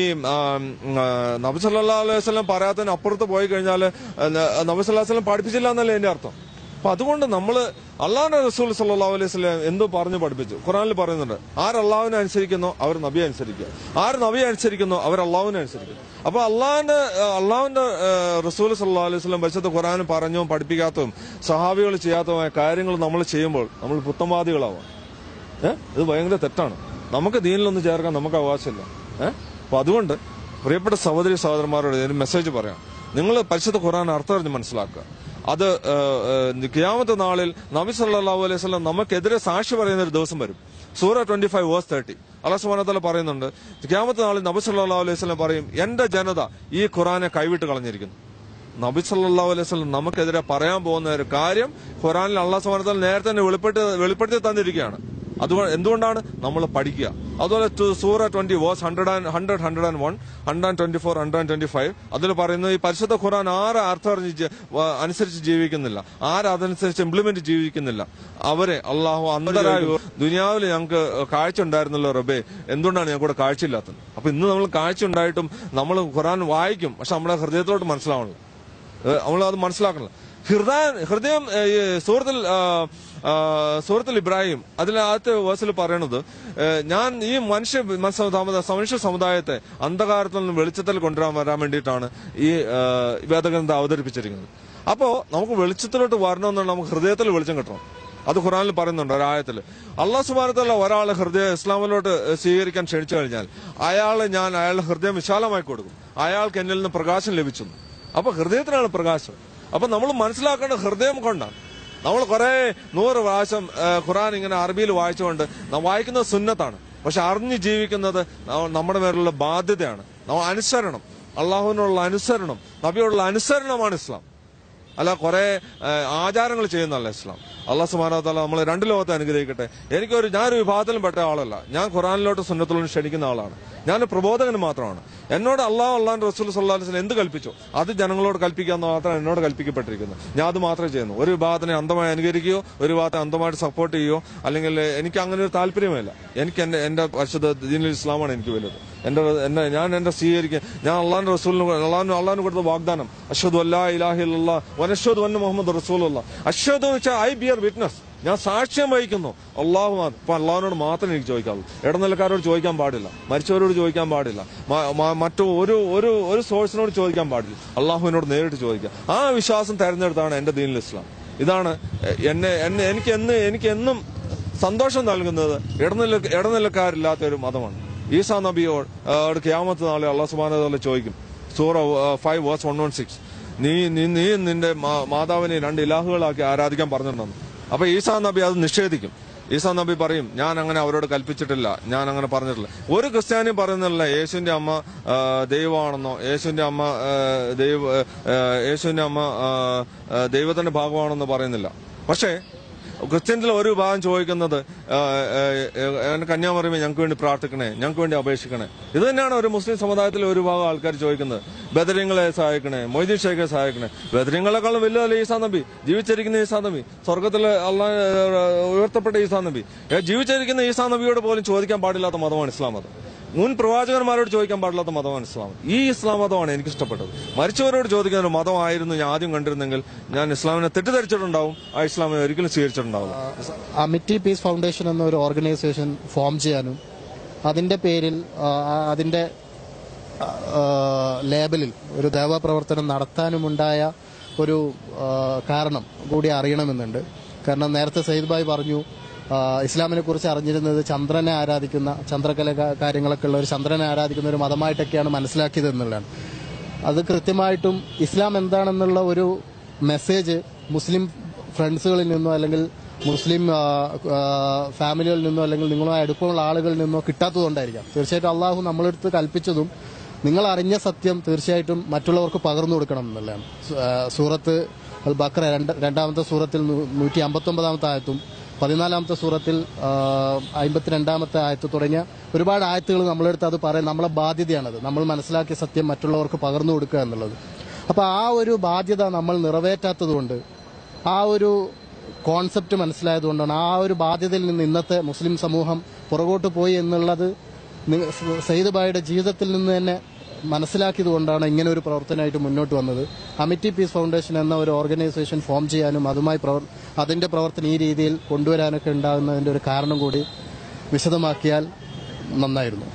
നബി സല്ലല്ലാഹു അലൈഹി വസല്ലം പറയാത്തതിന് അപ്പുറത്ത് പോയി കഴിഞ്ഞാൽ നബി സല്ലല്ലാഹു അലൈഹി വസല്ലം പഠിപ്പിച്ചില്ല എന്നല്ലേ എന്റെ അർത്ഥം. അപ്പൊ അതുകൊണ്ട് നമ്മൾ അള്ളാഹുന്റെ റസൂൽ സല്ലല്ലാഹു അലൈഹി വസല്ലം എന്തോ പറഞ്ഞു പഠിപ്പിച്ചു. ഖുർആനിൽ പറയുന്നുണ്ട്, ആര് അള്ളാഹുവിനെ അനുസരിക്കുന്നോ അവർ നബിയെ അനുസരിക്കുക, ആര് നബിയെ അനുസരിക്കുന്നോ അവർ അള്ളാഹുവിനെ അനുസരിക്കുക. അപ്പൊ അള്ളാഹിന്റെ അള്ളാഹുവിന്റെ റസൂൽ സല്ലല്ലാഹു അലൈഹി വസല്ലം പരിശുദ്ധ ഖുർആൻ പറഞ്ഞും പഠിപ്പിക്കാത്തതും സഹാബികൾ ചെയ്യാത്തതുമായ കാര്യങ്ങൾ നമ്മൾ ചെയ്യുമ്പോൾ നമ്മൾ പുത്തംവാദികളാവാം. ഏഹ് ഇത് ഭയങ്കര തെറ്റാണ്. നമുക്ക് ദീനിലൊന്നും ചേർക്കാൻ നമുക്ക് അവകാശമില്ല. ഏഹ് അപ്പൊ അതുകൊണ്ട് പ്രിയപ്പെട്ട സഹോദരി സഹോദരന്മാരോട് ഒരു മെസ്സേജ് പറയാം. നിങ്ങൾ പരിശുദ്ധ ഖുർആൻ അർത്ഥം മനസ്സിലാക്കുക. അത് ഖിയാമത്ത് നാളിൽ നബി സല്ലല്ലാഹു അലൈഹി വസല്ലം നമുക്കെതിരെ സാക്ഷി പറയുന്ന ഒരു ദിവസം വരും. സൂറ ട്വന്റി ഫൈവ് വേഴ്സ് തേർട്ടി അല്ലാഹു സുബ്ഹാനഹു വ തആല പറയുന്നുണ്ട്, ഖിയാമത്ത് നാളിൽ നബി സല്ലല്ലാഹു അലൈഹി വസല്ലം പറയും, എന്റെ ജനത ഈ ഖുർആനെ കൈവിട്ട് കളഞ്ഞിരിക്കുന്നു. നബി സല്ലല്ലാഹു അലൈഹി വസല്ലം നമുക്കെതിരെ പറയാൻ പോകുന്ന ഒരു കാര്യം ഖുർആനിൽ അല്ലാഹു സുബ്ഹാനഹു വ തആല നേരത്തെ തന്നെ വെളിപ്പെടുത്തി വെളിപ്പെടുത്തി തന്നിരിക്കുകയാണ്. അതുകൊണ്ട് എന്തുകൊണ്ടാണ് നമ്മൾ പഠിക്കുക. അതുപോലെ സൂറ twenty verse hundred and hundred hundred and one hundred and twenty four hundred and twenty five അതിൽ പറയുന്നത്, ഈ പരിശുദ്ധ ഖുർആൻ ആര് അർത്ഥം അറിഞ്ഞ് അനുസരിച്ച് ജീവിക്കുന്നില്ല, ആര് അതനുസരിച്ച് ഇംപ്ലിമെന്റ് ജീവിക്കുന്നില്ല, അവരെ അള്ളാഹു അന്തരായ ദുനിയാവിൽ ഞങ്ങൾക്ക് കാഴ്ച ഉണ്ടായിരുന്നല്ലോ റബ്ബേ, എന്തുകൊണ്ടാണ് ഞങ്ങൾക്ക് കൂടെ കാഴ്ചയില്ലാത്തത്. അപ്പൊ ഇന്ന് നമ്മൾ കാഴ്ച ഉണ്ടായിട്ടും നമ്മൾ ഖുർആൻ വായിക്കും, പക്ഷെ നമ്മുടെ ഹൃദയത്തോട്ട് മനസ്സിലാവണല്ലോ, നമ്മൾ അത് മനസ്സിലാക്കണല്ലോ. ഹൃദയം ഹൃദയം സൂറത്തിൽ സൂറത്തുൽ ഇബ്രാഹിം അതിൽ ആദ്യത്തെ വേഴ്സിൽ പറയണത്, ഞാൻ ഈ മനുഷ്യ മനുഷ്യ സമുദായത്തെ അന്ധകാരത്തിൽ നിന്ന് വെളിച്ചത്തിൽ കൊണ്ടുവരാൻ വരാൻ വേണ്ടിയിട്ടാണ് ഈ വേദഗ്രന്ഥം അവതരിപ്പിച്ചിരിക്കുന്നത്. അപ്പോ നമുക്ക് വെളിച്ചത്തിലോട്ട് വരണമെന്നുണ്ടെങ്കിൽ നമുക്ക് ഹൃദയത്തിൽ വെളിച്ചം കിട്ടണം. അത് ഖുർആനിൽ പറയുന്നുണ്ട് ഒരായത്തിൽ. അല്ലാഹു സുബ്ഹാനഹു വ തആല ഒരാളെ ഹൃദയം ഇസ്ലാമിലോട്ട് സ്വീകരിക്കാൻ ക്ഷണിച്ചു കഴിഞ്ഞാൽ അയാളെ ഞാൻ അയാളുടെ ഹൃദയം വിശാലമായി കൊടുക്കും, അയാൾക്ക് എന്നിൽ നിന്ന് പ്രകാശം ലഭിച്ചു. അപ്പൊ ഹൃദയത്തിനാണ് പ്രകാശം. അപ്പൊ നമ്മൾ മനസ്സിലാക്കേണ്ട ഹൃദയം കൊണ്ടാണ്. നമ്മൾ കുറെ നൂറ് പ്രാവശ്യം ഖുർആൻ ഇങ്ങനെ അറബിയിൽ വായിച്ചുകൊണ്ട് വായിക്കുന്നത് സുന്നത്താണ്, പക്ഷെ അറിഞ്ഞ് ജീവിക്കുന്നത് നമ്മുടെ മേലുള്ള ബാധ്യതയാണ്. നമ്മൾ അനുസരണം, അള്ളാഹുവിനുള്ള അനുസരണം, നബിയോടുള്ള അനുസരണമാണ് ഇസ്ലാം, അല്ല കുറെ ആചാരങ്ങൾ ചെയ്യുന്നതല്ല ഇസ്ലാം. അല്ലാഹു സുബ്ഹാനഹു വ തആല നമ്മളെ രണ്ട് ലോകത്തെ അനുഗ്രഹിക്കട്ടെ. എനിക്കൊരു ഞാനൊരു വിഭാഗത്തിലും പെട്ട ആളല്ല. ഞാൻ ഖുർആനിലോട്ട് സുന്നത്തിലോട്ട് ക്ഷണിക്കുന്ന ആളാണ്. ഞാൻ പ്രബോധകന് മാത്രമാണ്. എന്നോട് അള്ളാഹു അള്ളാഹുന്റെ റസൂൽ സല്ലല്ലാഹു അലൈഹി വസല്ലം എന്ത് കൽപ്പിച്ചോ അത് ജനങ്ങളോട് കൽപ്പിക്കാന്ന് മാത്രം എന്നോട് കൽപ്പിക്കപ്പെട്ടിരിക്കുന്നത്. ഞാൻ അത് മാത്രമേ ചെയ്യുന്നു. ഒരു വിഭാഗത്തിനെ അന്ധമായി അനുകരിക്കുകയോ ഒരു വിഭാഗത്തെ അന്ധമായിട്ട് സപ്പോർട്ട് ചെയ്യുകയോ അല്ലെങ്കിൽ എനിക്ക് അങ്ങനെ ഒരു താല്പര്യമില്ല. എനിക്ക് എന്റെ എന്റെ പരിശുദ്ധ ദീനുൽ ഇസ്ലാമാണ് എനിക്ക് വലുത്. എന്റെ എന്നെ ഞാൻ എന്റെ സ്വീകരിക്കുക. ഞാൻ അള്ളാഹുന്റെ റസൂലിന് അള്ളാഹു അള്ളാഹിന് കൊടുത്ത വാഗ്ദാനം, അഷ്ഹദു അല്ലാ ഇലാഹ ഇല്ലല്ലാഹ് വഅഷ്ഹദു അന്ന മുഹമ്മദ് റസൂലുള്ളാഹ്. അഷ്ഹദു എന്ന് വെച്ചാൽ ഐ ബിയർ വിറ്റ്നസ്, ഞാൻ സാക്ഷ്യം വഹിക്കുന്നു. അള്ളാഹു ഇപ്പൊ അള്ളാഹുനോട് മാത്രമേ എനിക്ക് ചോദിക്കാവൂ. ഇടനിലക്കാരോട് ചോദിക്കാൻ പാടില്ല, മരിച്ചവരോട് ചോദിക്കാൻ പാടില്ല, മറ്റു ഒരു ഒരു ഒരു സോഴ്സിനോട് ചോദിക്കാൻ പാടില്ല. അള്ളാഹുവിനോട് നേരിട്ട് ചോദിക്കുക. ആ വിശ്വാസം തെരഞ്ഞെടുത്താണ് എന്റെ ദീനുൽ ഇസ്ലാം. ഇതാണ് എന്നെ എന്നെ എനിക്ക് എന്ന് എനിക്ക് എന്നും സന്തോഷം നൽകുന്നത്. ഇടനില ഇടനിലക്കാരില്ലാത്ത ഒരു മതമാണ്. ഈസാ നബിയോട് ഖിയാമത്ത് നാളെ അല്ലാഹു സുബ്ഹാനഹു വ തആല ചോദിക്കും. സൂറ five verse one one six നീ നീ നിന്റെ മാതാവിനെ രണ്ട് ഇലാഹുകളാക്കി ആരാധിക്കാൻ പറഞ്ഞിട്ടുണ്ടെന്ന്. അപ്പൊ ഈസാ നബി അത് നിഷേധിക്കും. ഈസാ നബി പറയും, ഞാൻ അങ്ങനെ അവരോട് കൽപ്പിച്ചിട്ടില്ല, ഞാൻ അങ്ങനെ പറഞ്ഞിട്ടില്ല. ഒരു ക്രിസ്ത്യാനിയും പറയുന്നില്ല യേശുവിന്റെ അമ്മ ദൈവമാണെന്നോ യേശുവിന്റെ അമ്മ ദൈവ യേശുവിന്റെ അമ്മ ദൈവത്തിന്റെ ഭാഗമാണെന്നോ പറയുന്നില്ല. പക്ഷേ ക്രിസ്ത്യൻസിൽ ഒരു വിഭാഗം ചോദിക്കുന്നത് കന്യാമറിയമേ ഞങ്ങൾക്ക് വേണ്ടി പ്രാർത്ഥിക്കണേ, ഞങ്ങൾക്ക് വേണ്ടി അപേക്ഷിക്കണേ. ഇത് തന്നെയാണ് ഒരു മുസ്ലിം സമുദായത്തിലെ ഒരു വിഭാഗം ആൾക്കാർ ചോദിക്കുന്നത്. ബദരീങ്ങളെ സഹായിക്കണേ, മൊയ്തീൻ ഷെയ്ഖെ സഹായിക്കണേ. ബദരീങ്ങളെക്കാളും വലിയ ഈസാ നബി, ജീവിച്ചിരിക്കുന്ന ഈസാ നബി, സ്വർഗത്തിലെ അള്ളാഹ് ഉയർത്തപ്പെട്ട ഈസാ നബി, ജീവിച്ചിരിക്കുന്ന ഈസാ നബിയോട് പോലും ചോദിക്കാൻ പാടില്ലാത്ത മതമാണ് ഇസ്ലാം മതം. മുൻ പ്രവാചകന്മാരോട് ചോദിക്കാൻ പാടില്ലാത്ത മതമാണ് ഇസ്ലാം. ഈ ഇസ്ലാം മതമാണ് എനിക്ക് ഇഷ്ടപ്പെട്ടത്. മരിച്ചവരോട് ചോദിക്കുന്ന ഒരു മതമായിരുന്നു ഞാൻ ആദ്യം കണ്ടിരുന്നെങ്കിൽ ഞാൻ ഇസ്ലാമിനെ തെറ്റിദ്ധരിച്ചിട്ടുണ്ടാവും, ആ ഇസ്ലാമിനെ ഒരിക്കലും സ്വീകരിച്ചിട്ടുണ്ടാവും. അമിറ്റി പീസ് ഫൗണ്ടേഷൻ എന്ന ഒരു ഓർഗനൈസേഷൻ ഫോം ചെയ്യാനും അതിന്റെ പേരിൽ അതിന്റെ ലേബലിൽ ഒരു ദേവപ്രവർത്തനം നടത്താനുമുണ്ടായ ഒരു കാരണം കൂടി അറിയണമെന്നുണ്ട്. കാരണം നേരത്തെ സയ്യിദ് ഭായ് പറഞ്ഞു ഇസ്ലാമിനെ കുറിച്ച് അറിഞ്ഞിരുന്നത് ചന്ദ്രനെ ആരാധിക്കുന്ന, ചന്ദ്രകല കാര്യങ്ങളൊക്കെ ഉള്ള ഒരു ചന്ദ്രനെ ആരാധിക്കുന്ന ഒരു മതമായിട്ടൊക്കെയാണ് മനസ്സിലാക്കിയത് എന്നുള്ളതാണ്. അത് കൃത്യമായിട്ടും ഇസ്ലാം എന്താണെന്നുള്ള ഒരു മെസ്സേജ് മുസ്ലിം ഫ്രണ്ട്സുകളിൽ നിന്നോ അല്ലെങ്കിൽ മുസ്ലിം ഫാമിലികളിൽ നിന്നോ അല്ലെങ്കിൽ നിങ്ങളുമായി അടുപ്പമുള്ള ആളുകളിൽ നിന്നോ കിട്ടാത്തതുകൊണ്ടായിരിക്കാം. തീർച്ചയായിട്ടും അള്ളാഹു നമ്മളെടുത്ത് കൽപ്പിച്ചതും നിങ്ങൾ അറിഞ്ഞ സത്യം തീർച്ചയായിട്ടും മറ്റുള്ളവർക്ക് പകർന്നു കൊടുക്കണം എന്നുള്ളതാണ്. സൂറത്ത് അൽ ബഖറ രണ്ടാമത്തെ സൂറത്തിൽ നൂറ്റി അമ്പത്തി ഒമ്പതാമത്തെ ആയത്തും പതിനാലാമത്തെ സൂറത്തിൽ അമ്പത്തിരണ്ടാമത്തെ ആയത്ത് തുടങ്ങിയ ഒരുപാട് ആയത്തുകൾ നമ്മളെടുത്ത് അത് പറയാൻ നമ്മളെ ബാധ്യതയാണത്. നമ്മൾ മനസ്സിലാക്കിയ സത്യം മറ്റുള്ളവർക്ക് പകർന്നു കൊടുക്കുക എന്നുള്ളത്. അപ്പോൾ ആ ഒരു ബാധ്യത നമ്മൾ നിറവേറ്റാത്തതുകൊണ്ട്, ആ ഒരു കോൺസെപ്റ്റ് മനസ്സിലായതുകൊണ്ടാണ്, ആ ഒരു ബാധ്യതയിൽ നിന്ന് ഇന്നത്തെ മുസ്ലിം സമൂഹം പുറകോട്ട് പോയി എന്നുള്ളത് സയ്യിദ് ഭായിയുടെ ജീവിതത്തിൽ നിന്ന് തന്നെ മനസ്സിലാക്കിയത് കൊണ്ടാണ് ഇങ്ങനെ ഒരു പ്രവർത്തനമായിട്ട് മുന്നോട്ട് വന്നത്. അമിറ്റി പീസ് ഫൗണ്ടേഷൻ എന്ന ഒരു ഓർഗനൈസേഷൻ ഫോം ചെയ്യാനും അതുമായി അതിന്റെ പ്രവർത്തനം ഈ രീതിയിൽ കൊണ്ടുവരാനൊക്കെ ഉണ്ടാകുന്നതിന്റെ ഒരു കാരണം കൂടി വിശദമാക്കിയാൽ നന്നായിരുന്നു.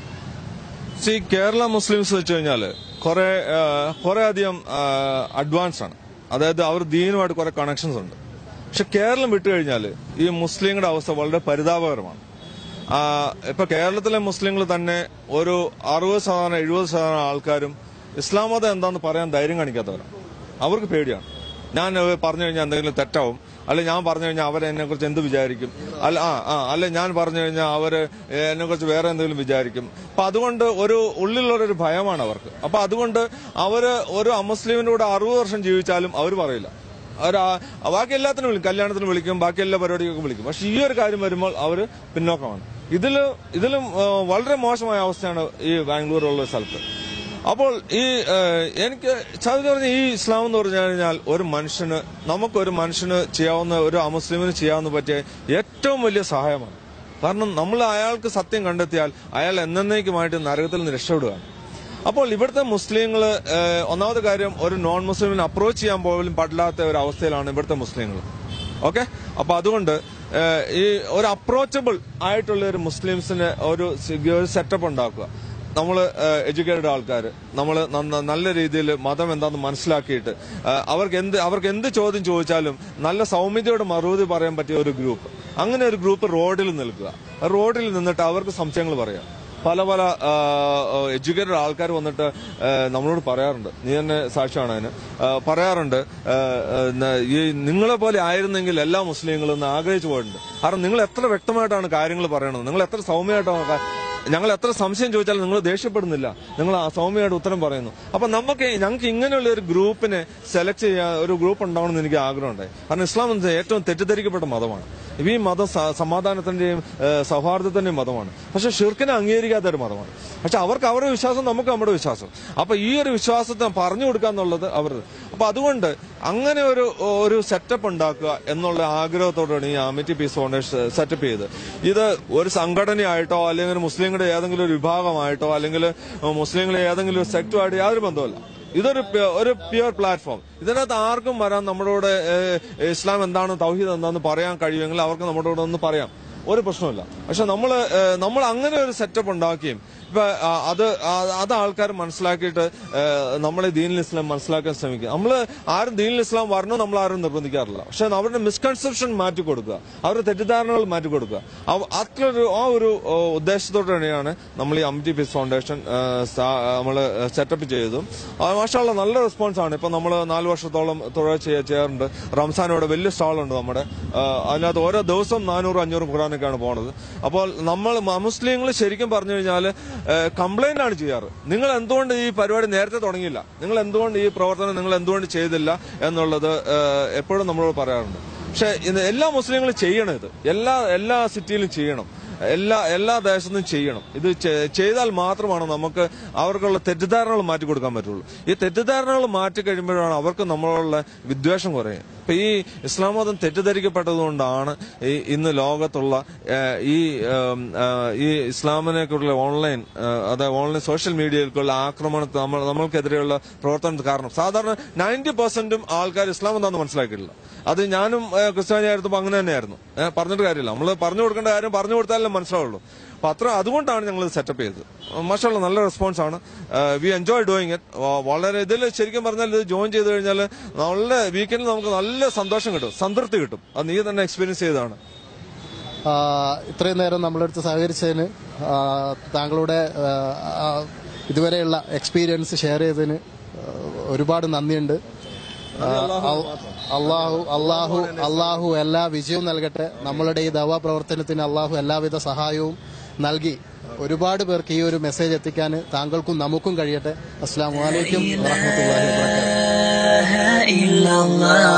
സി കേരള മുസ്ലിംസ് വെച്ച് കഴിഞ്ഞാൽ കുറെ കുറെ അധികം അഡ്വാൻസ് ആണ്. അതായത് അവർ ദീനുമായിട്ട് കുറെ കണക്ഷൻസ് ഉണ്ട്. പക്ഷെ കേരളം വിട്ടുകഴിഞ്ഞാൽ ഈ മുസ്ലിങ്ങളുടെ അവസ്ഥ വളരെ പരിതാപകരമാണ്. ഇപ്പൊ കേരളത്തിലെ മുസ്ലിങ്ങൾ തന്നെ ഒരു അറുപത് ശതമാനം എഴുപത് ശതമാനം ആൾക്കാരും ഇസ്ലാം മതം എന്താന്ന് പറയാൻ ധൈര്യം കാണിക്കാത്തവരാണ്. അവർക്ക് പേടിയാണ്. ഞാൻ പറഞ്ഞു കഴിഞ്ഞാൽ എന്തെങ്കിലും തെറ്റാവും, അല്ലെ ഞാൻ പറഞ്ഞു കഴിഞ്ഞാൽ അവരെന്നെ കുറിച്ച് എന്ത് വിചാരിക്കും, അല്ല ആ ആ അല്ലെ ഞാൻ പറഞ്ഞു കഴിഞ്ഞാൽ അവര് എന്നെ കുറിച്ച് വേറെ എന്തെങ്കിലും വിചാരിക്കും. അപ്പൊ അതുകൊണ്ട് ഒരു ഉള്ളിലുള്ളൊരു ഭയമാണ് അവർക്ക്. അപ്പൊ അതുകൊണ്ട് അവര് ഒരു അമുസ്ലിമിന്റെ കൂടെ അറുപത് വർഷം ജീവിച്ചാലും അവർ പറയില്ല. അവർ ബാക്കി എല്ലാത്തിനും വിളിക്കും, കല്യാണത്തിന് വിളിക്കും, ബാക്കി എല്ലാ പരിപാടികൾക്കും വിളിക്കും. പക്ഷെ ഈ ഒരു കാര്യം വരുമ്പോൾ അവര് പിന്നോക്കമാണ്. ഇതില് ഇതിലും വളരെ മോശമായ അവസ്ഥയാണ് ഈ ബാംഗ്ലൂരുള്ള സ്ഥലത്ത്. അപ്പോൾ ഈ എനിക്ക് ചതി പറഞ്ഞ ഈ ഇസ്ലാം എന്ന് പറഞ്ഞു കഴിഞ്ഞാൽ ഒരു മനുഷ്യന് നമുക്കൊരു മനുഷ്യന് ചെയ്യാവുന്ന, ഒരു അമുസ്ലിമിന് ചെയ്യാവുന്ന പറ്റിയ ഏറ്റവും വലിയ സഹായമാണ്. കാരണം നമ്മൾ അയാൾക്ക് സത്യം കണ്ടെത്തിയാൽ അയാൾ എന്നേക്കുമായിട്ട് നരകത്തിൽ നിന്ന് രക്ഷപ്പെടുകയാണ്. അപ്പോൾ ഇവിടുത്തെ മുസ്ലിങ്ങൾ ഒന്നാമത്തെ കാര്യം ഒരു നോൺ മുസ്ലിമിനെ അപ്രോച്ച് ചെയ്യാൻ പോലും പാടില്ലാത്ത ഒരു അവസ്ഥയിലാണ് ഇവിടുത്തെ മുസ്ലിങ്ങൾ. ഓക്കെ, അപ്പൊ അതുകൊണ്ട് ഈ ഒരു അപ്രോച്ചബിൾ ആയിട്ടുള്ള ഒരു മുസ്ലിംസിന് ഒരു സെറ്റപ്പ് ഉണ്ടാക്കുക. നമ്മൾ എഡ്യൂക്കേറ്റഡ് ആൾക്കാർ, നമ്മൾ നല്ല രീതിയിൽ മതം എന്താണെന്ന് മനസ്സിലാക്കിയിട്ട് അവർക്ക് എന്ത് അവർക്ക് എന്ത് ചോദ്യം ചോദിച്ചാലും നല്ല സൗമ്യതയോടെ മറുപടി പറയാൻ പറ്റിയ ഒരു ഗ്രൂപ്പ്, അങ്ങനെ ഒരു ഗ്രൂപ്പ് റോഡിൽ നിൽക്കുക. റോഡിൽ നിന്നിട്ട് അവർക്ക് സംശയങ്ങൾ പറയാം. പല പല എഡ്യൂക്കേറ്റഡ് ആൾക്കാർ വന്നിട്ട് നമ്മളോട് പറയാറുണ്ട്, നീ തന്നെ സാക്ഷിയാണ് അതിന്, പറയാറുണ്ട് ഈ നിങ്ങളെ പോലെ ആയിരുന്നെങ്കിൽ എല്ലാ മുസ്ലിങ്ങളും ഒന്ന് ആഗ്രഹിച്ചു പോയിട്ടുണ്ട്. കാരണം നിങ്ങൾ എത്ര വ്യക്തമായിട്ടാണ് കാര്യങ്ങൾ പറയണത്, നിങ്ങൾ എത്ര സൗമ്യമായിട്ടാണ്, ഞങ്ങൾ എത്ര സംശയം ചോദിച്ചാലും നിങ്ങൾ ദേഷ്യപ്പെടുന്നില്ല, നിങ്ങൾ ആ സൗമ്യമായിട്ട് ഉത്തരം പറയുന്നു. അപ്പൊ നമുക്ക് ഞങ്ങൾക്ക് ഇങ്ങനെയുള്ള ഒരു ഗ്രൂപ്പിനെ സെലക്ട് ചെയ്യാൻ ഒരു ഗ്രൂപ്പ് ഉണ്ടാവണമെന്ന് എനിക്ക് ആഗ്രഹമുണ്ടായി. കാരണം ഇസ്ലാം ഏറ്റവും തെറ്റിദ്ധരിക്കപ്പെട്ട മതമാണ്. ഈ മതം സമാധാനത്തിന്റെയും സൗഹാർദ്ദത്തിന്റെയും മതമാണ്. പക്ഷെ ഷിർക്കിനെ അംഗീകരിക്കാത്ത ഒരു മതമാണ്. പക്ഷെ അവർക്ക് അവരുടെ വിശ്വാസം, നമുക്ക് നമ്മുടെ വിശ്വാസം. അപ്പൊ ഈ ഒരു വിശ്വാസത്തെ പറഞ്ഞു കൊടുക്കുക എന്നുള്ളത് അവരുടെ. അപ്പൊ അതുകൊണ്ട് അങ്ങനെ ഒരു ഒരു സെറ്റപ്പ് ഉണ്ടാക്കുക എന്നുള്ള ആഗ്രഹത്തോടെയാണ് ഈ അമിറ്റി പീസ് ഫൗണ്ടേഷൻ സെറ്റപ്പ് ചെയ്ത്. ഇത് ഒരു സംഘടനയായിട്ടോ അല്ലെങ്കിൽ മുസ്ലിങ്ങളുടെ ഏതെങ്കിലും ഒരു വിഭാഗമായിട്ടോ അല്ലെങ്കിൽ മുസ്ലിങ്ങളെ ഏതെങ്കിലും ഒരു സെക്ടുമായിട്ട് യാതൊരു ബന്ധമല്ല. ഇതൊരു ഒരു പ്യുവർ പ്ലാറ്റ്ഫോം. ഇതിനകത്ത് ആർക്കും വരാൻ നമ്മളോട് ഇസ്ലാം എന്താണ്, തൗഹീദ് എന്താണെന്ന് പറയാൻ കഴിയുമെങ്കിൽ അവർക്ക് നമ്മളോട് ഒന്ന് പറയാം, ഒരു പ്രശ്നമില്ല. പക്ഷെ നമ്മള് നമ്മൾ അങ്ങനെ ഒരു സെറ്റപ്പ് ഉണ്ടാക്കുകയും ഇപ്പൊ അത് അത് ആൾക്കാർ മനസ്സിലാക്കിയിട്ട് നമ്മളെ ദീനുൽ ഇസ്ലാം മനസ്സിലാക്കാൻ ശ്രമിക്കുക. നമ്മൾ ആരും ദീനുൽ ഇസ്ലാം വരണോ നമ്മൾ ആരും നിർബന്ധിക്കാറില്ല. പക്ഷെ അവരുടെ മിസ്കൺസെപ്ഷൻ മാറ്റി കൊടുക്കുക, അവരുടെ തെറ്റിദ്ധാരണകൾ മാറ്റി കൊടുക്കുക. അത്രയൊരു ആ ഒരു ഉദ്ദേശത്തോടെ തന്നെയാണ് നമ്മൾ ഈ അമിറ്റി പീസ് ഫൗണ്ടേഷൻ നമ്മൾ സെറ്റപ്പ് ചെയ്തതും. മാഷാ അല്ലാഹ് നല്ല റെസ്പോൺസ് ആണ്. ഇപ്പൊ നമ്മൾ നാല് വർഷത്തോളം തുടർച്ച ചെയ്യാറുണ്ട്. റംസാനോടെ വലിയ സ്റ്റാളുണ്ട് നമ്മുടെ. അതിനകത്ത് ഓരോ ദിവസം നാനൂറ് അഞ്ഞൂറ് ഖുറാനൊക്കെയാണ് പോണത്. അപ്പോൾ നമ്മൾ മുസ്ലിങ്ങൾ ശരിക്കും പറഞ്ഞു കഴിഞ്ഞാൽ കംപ്ലൈന്റ് ആണ് ചെയ്യാറ്. നിങ്ങൾ എന്തുകൊണ്ട് ഈ പരിപാടി നേരത്തെ തുടങ്ങിയില്ല, നിങ്ങൾ എന്തുകൊണ്ട് ഈ പ്രവർത്തനം നിങ്ങൾ എന്തുകൊണ്ട് ചെയ്തില്ല എന്നുള്ളത് എപ്പോഴും നമ്മളോട് പറയാറുണ്ട്. പക്ഷെ ഇത് എല്ലാ മുസ്ലിങ്ങളും ചെയ്യണം. ഇത് എല്ലാ എല്ലാ സിറ്റിയിലും ചെയ്യണം, എല്ലാ എല്ലാ ദേശത്തും ചെയ്യണം. ഇത് ചെയ്താൽ മാത്രമാണ് നമുക്ക് അവർക്കുള്ള തെറ്റിദ്ധാരണകൾ മാറ്റി കൊടുക്കാൻ പറ്റുള്ളൂ. ഈ തെറ്റിദ്ധാരണകൾ മാറ്റി കഴിയുമ്പോഴാണ് അവർക്ക് നമ്മളോടുള്ള വിദ്വേഷം കുറയും. ഇപ്പൊ ഈ ഇസ്ലാം മതം തെറ്റിദ്ധരിക്കപ്പെട്ടതുകൊണ്ടാണ് ഈ ഇന്ന് ലോകത്തുള്ള ഈ ഈ ഇസ്ലാമിനെക്കുറിച്ചുള്ള ഓൺലൈൻ അതായത് ഓൺലൈൻ സോഷ്യൽ മീഡിയയിലേക്കുള്ള ആക്രമണത്തിൽ നമ്മൾ നമ്മൾക്കെതിരെയുള്ള പ്രവർത്തനത്തിന് കാരണം. സാധാരണ നയൻറ്റി പെർസെന്റും ആൾക്കാർ ഇസ്ലാം എന്താണെന്ന് മനസ്സിലാക്കിയിട്ടില്ല. അത് ഞാനും ക്രിസ്ത്യാനിയായിരുന്നപ്പോൾ അങ്ങനെ തന്നെയായിരുന്നു. പറഞ്ഞിട്ട് കാര്യമില്ല, നമ്മൾ പറഞ്ഞു കൊടുക്കേണ്ട കാര്യം പറഞ്ഞു കൊടുത്താലേ മനസ്സിലാവുള്ളൂ. അപ്പൊ അത്ര അതുകൊണ്ടാണ് ഞങ്ങൾ സെറ്റപ്പ് ചെയ്തത്. മാഷാഅല്ലാ, നല്ല റെസ്പോൺസ് ആണ്. We enjoy doing it. വളരെ ഇതിൽ ശരിക്കും പറഞ്ഞാൽ ഇത് ജോയിൻ ചെയ്ത് കഴിഞ്ഞാൽ നല്ല വീക്കെൻഡിൽ നമുക്ക് നല്ല സന്തോഷം കിട്ടും, സംതൃപ്തി കിട്ടും. അത് നീ തന്നെ എക്സ്പീരിയൻസ് ചെയ്തതാണ്. ഇത്രയും നേരം നമ്മളെടുത്ത് സഹകരിച്ചതിന്, താങ്കളുടെ ഇതുവരെയുള്ള എക്സ്പീരിയൻസ് ഷെയർ ചെയ്തതിന് ഒരുപാട് നന്ദിയുണ്ട്. അള്ളാഹു അള്ളാഹു അള്ളാഹു എല്ലാ വിജയവും നൽകട്ടെ. നമ്മളുടെ ഈ ദവാ പ്രവർത്തനത്തിന് അള്ളാഹു എല്ലാവിധ സഹായവും നൽകി ഒരുപാട് പേർക്ക് ഈ ഒരു മെസ്സേജ് എത്തിക്കാൻ താങ്കൾക്കും നമുക്കും കഴിയട്ടെ. അസ്സലാമു അലൈക്കും വറഹ്മത്തുള്ളാഹി വബറകാതുഹു.